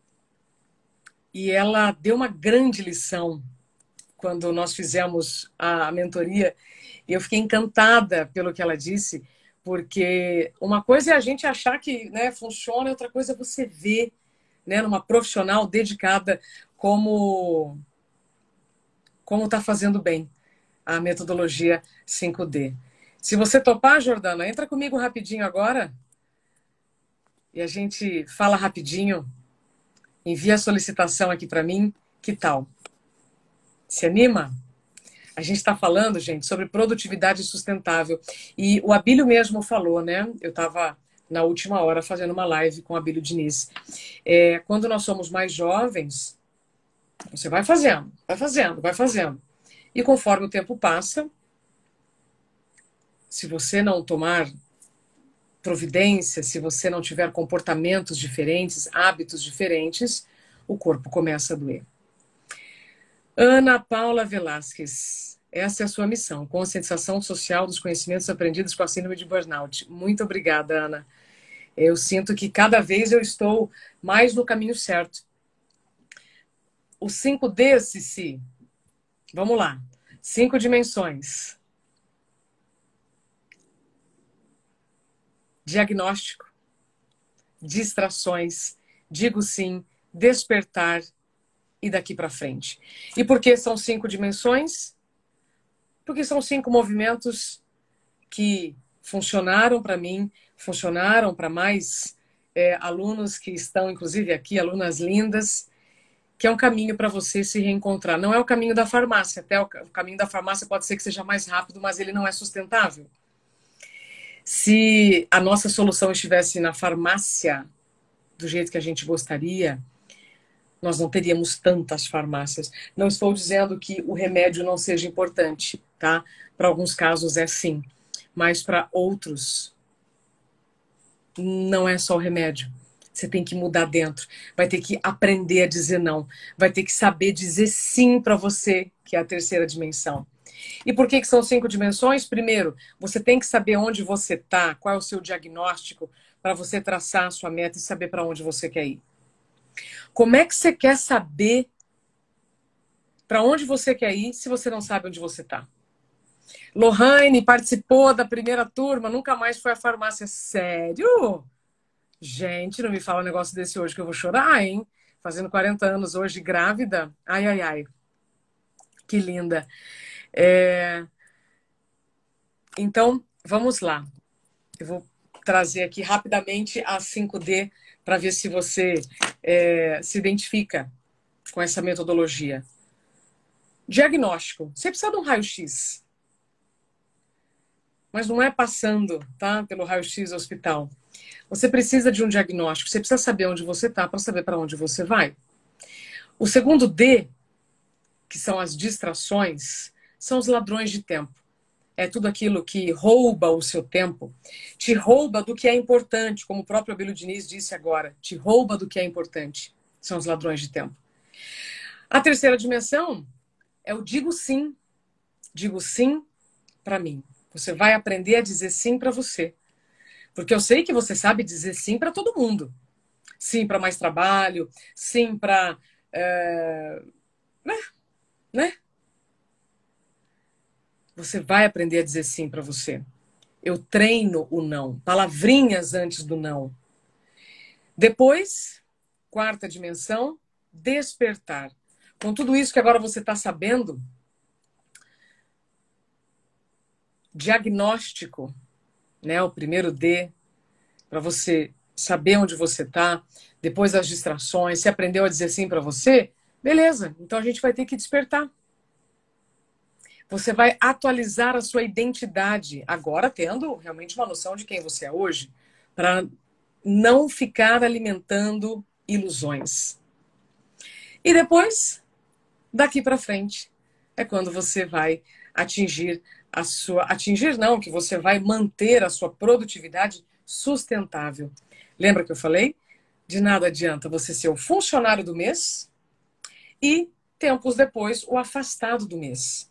E ela deu uma grande lição quando nós fizemos a mentoria. E eu fiquei encantada pelo que ela disse, porque uma coisa é a gente achar que, né, funciona, e outra coisa é você ver, né, numa profissional dedicada como está fazendo bem. a metodologia 5D. Se você topar, Jordana, entra comigo rapidinho agora e a gente fala rapidinho. Envia a solicitação aqui para mim. Que tal? Se anima? A gente está falando, gente, sobre produtividade sustentável. E o Abílio mesmo falou, né? Eu estava na última hora fazendo uma live com o Abílio Diniz. Quando nós somos mais jovens, você vai fazendo, vai fazendo, vai fazendo. E conforme o tempo passa, se você não tomar providência, se você não tiver comportamentos diferentes, hábitos diferentes, o corpo começa a doer. Ana Paula Velasquez, essa é a sua missão, conscientização social dos conhecimentos aprendidos com a síndrome de burnout. Muito obrigada, Ana. Eu sinto que cada vez eu estou mais no caminho certo. O 5D, Cici, vamos lá. 5 dimensões. Diagnóstico, distrações, digo sim, despertar e daqui para frente. E por que são 5 dimensões? Porque são 5 movimentos que funcionaram para mim, funcionaram para mais alunos que estão, inclusive aqui, alunas lindas, que é um caminho para você se reencontrar. Não é o caminho da farmácia, até o caminho da farmácia pode ser que seja mais rápido, mas ele não é sustentável. Se a nossa solução estivesse na farmácia, do jeito que a gente gostaria, nós não teríamos tantas farmácias. Não estou dizendo que o remédio não seja importante, tá? Para alguns casos é sim, mas para outros não é só o remédio. Você tem que mudar dentro, vai ter que aprender a dizer não, vai ter que saber dizer sim para você, que é a terceira dimensão. E por que são 5 dimensões? Primeiro, você tem que saber onde você está, qual é o seu diagnóstico, para você traçar a sua meta e saber para onde você quer ir. Como é que você quer saber para onde você quer ir se você não sabe onde você está? Lohane participou da primeira turma, nunca mais foi à farmácia. Sério? Gente, não me fala um negócio desse hoje que eu vou chorar, hein? Fazendo 40 anos hoje, grávida. Ai, ai, ai. Que linda. Então, vamos lá. Eu vou trazer aqui rapidamente a 5D para ver se você se identifica com essa metodologia. Diagnóstico. Você precisa de um raio-x. Mas não é passando, tá? Pelo raio-x do hospital. Você precisa de um diagnóstico. Você precisa saber onde você está para saber para onde você vai. O segundo D, que são as distrações, são os ladrões de tempo. É tudo aquilo que rouba o seu tempo, te rouba do que é importante, como o próprio Abílio Diniz disse agora, te rouba do que é importante. São os ladrões de tempo. A terceira dimensão é o digo sim. Digo sim para mim. Você vai aprender a dizer sim para você. Porque eu sei que você sabe dizer sim para todo mundo. Sim para mais trabalho, sim para... né? Você vai aprender a dizer sim para você. Eu treino o não. Palavrinhas antes do não. Depois, quarta dimensão, despertar. Com tudo isso que agora você está sabendo, diagnóstico, né? O primeiro D, para você saber onde você está, depois das distrações, você aprendeu a dizer sim para você, beleza, então a gente vai ter que despertar. Você vai atualizar a sua identidade, agora tendo realmente uma noção de quem você é hoje, para não ficar alimentando ilusões. E depois, daqui para frente, é quando você vai atingir a sua... Atingir não, que você vai manter a sua produtividade sustentável. Lembra que eu falei? De nada adianta você ser o funcionário do mês e, tempos depois, o afastado do mês.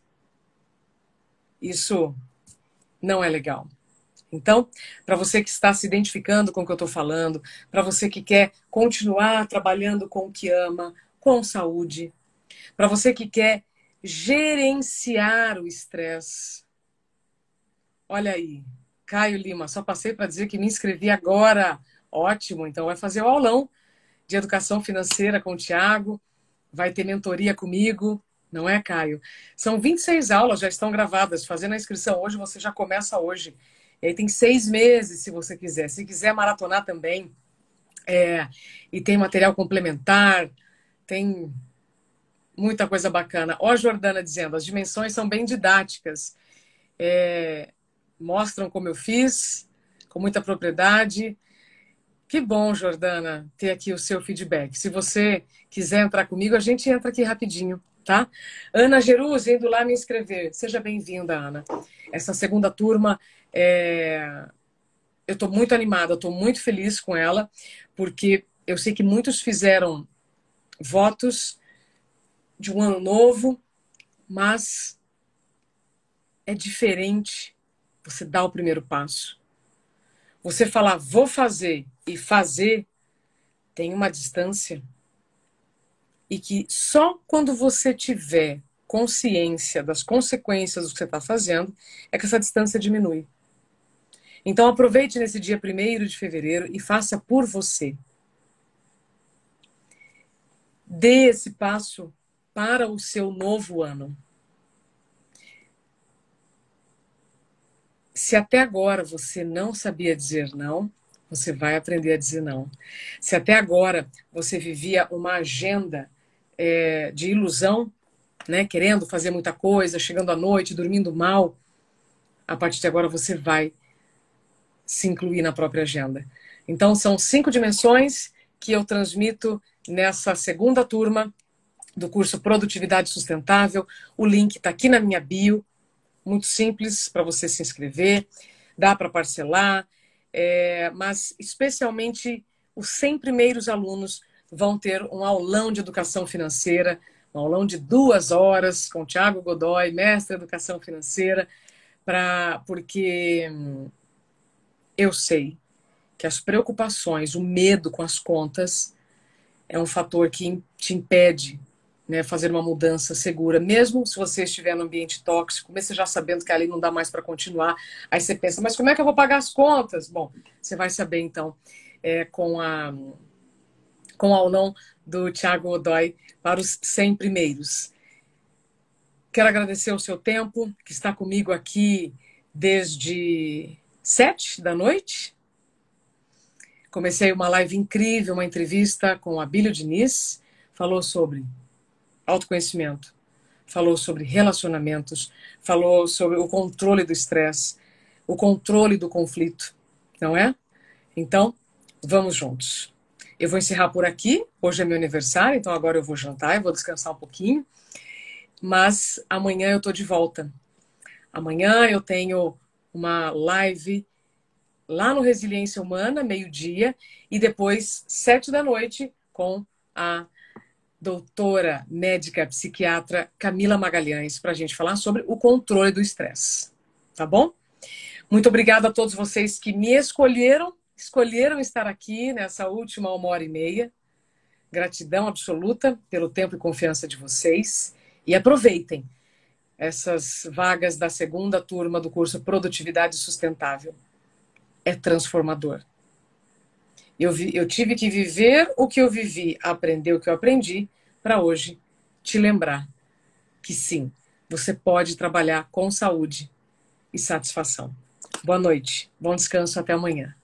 Isso não é legal. Então, para você que está se identificando com o que eu estou falando, para você que quer continuar trabalhando com o que ama, com saúde, para você que quer gerenciar o estresse. Olha aí, Caio Lima, só passei para dizer que me inscrevi agora. Ótimo, então vai fazer o aulão de educação financeira com o Thiago, vai ter mentoria comigo. Não é, Caio? São 26 aulas, já estão gravadas. Fazendo a inscrição hoje, você já começa hoje. E aí tem 6 meses, se você quiser. Se quiser maratonar também, e tem material complementar, tem muita coisa bacana. Ó, a Jordana dizendo, as dimensões são bem didáticas. Mostram como eu fiz, com muita propriedade. Que bom, Jordana, ter aqui o seu feedback. Se você quiser entrar comigo, a gente entra aqui rapidinho, tá? Ana Geruz, indo lá me inscrever. Seja bem-vinda, Ana. Essa segunda turma, eu estou muito animada, estou muito feliz com ela, porque eu sei que muitos fizeram votos de um ano novo, mas é diferente você dar o primeiro passo. Você falar, vou fazer, e fazer tem uma distância. E que só quando você tiver consciência das consequências do que você está fazendo, é que essa distância diminui. Então aproveite nesse dia 1º de fevereiro e faça por você. Dê esse passo para o seu novo ano. Se até agora você não sabia dizer não, você vai aprender a dizer não. Se até agora você vivia uma agenda de ilusão, né, querendo fazer muita coisa, chegando à noite, dormindo mal, a partir de agora você vai se incluir na própria agenda. Então são 5 dimensões que eu transmito nessa segunda turma do curso Produtividade Sustentável. O link está aqui na minha bio, muito simples para você se inscrever, dá para parcelar, mas especialmente os 100 primeiros alunos vão ter um aulão de educação financeira, um aulão de 2 horas com o Thiago Godoy, mestre de educação financeira, porque eu sei que as preocupações, o medo com as contas é um fator que te impede, né, fazer uma mudança segura, mesmo se você estiver no ambiente tóxico, mesmo você já sabendo que ali não dá mais para continuar, aí você pensa, mas como é que eu vou pagar as contas? Bom, você vai saber então com o aulão do Thiago Godoy para os 100 primeiros. Quero agradecer o seu tempo, que está comigo aqui desde 7 da noite. Comecei uma live incrível, uma entrevista com a Abílio Diniz, falou sobre autoconhecimento, falou sobre relacionamentos, falou sobre o controle do estresse, o controle do conflito, não é? Então, vamos juntos. Eu vou encerrar por aqui, hoje é meu aniversário, então agora eu vou jantar, eu vou descansar um pouquinho, mas amanhã eu estou de volta. Amanhã eu tenho uma live lá no Resiliência Humana, meio-dia, e depois 7 da noite com a doutora médica psiquiatra Camila Magalhães, para a gente falar sobre o controle do estresse. Tá bom? Muito obrigada a todos vocês que me escolheram estar aqui nessa última 1h30. Gratidão absoluta pelo tempo e confiança de vocês. E aproveitem essas vagas da segunda turma do curso Produtividade Sustentável. É transformador. Eu tive que viver o que eu vivi, aprender o que eu aprendi, para hoje te lembrar que sim, você pode trabalhar com saúde e satisfação. Boa noite, bom descanso, até amanhã.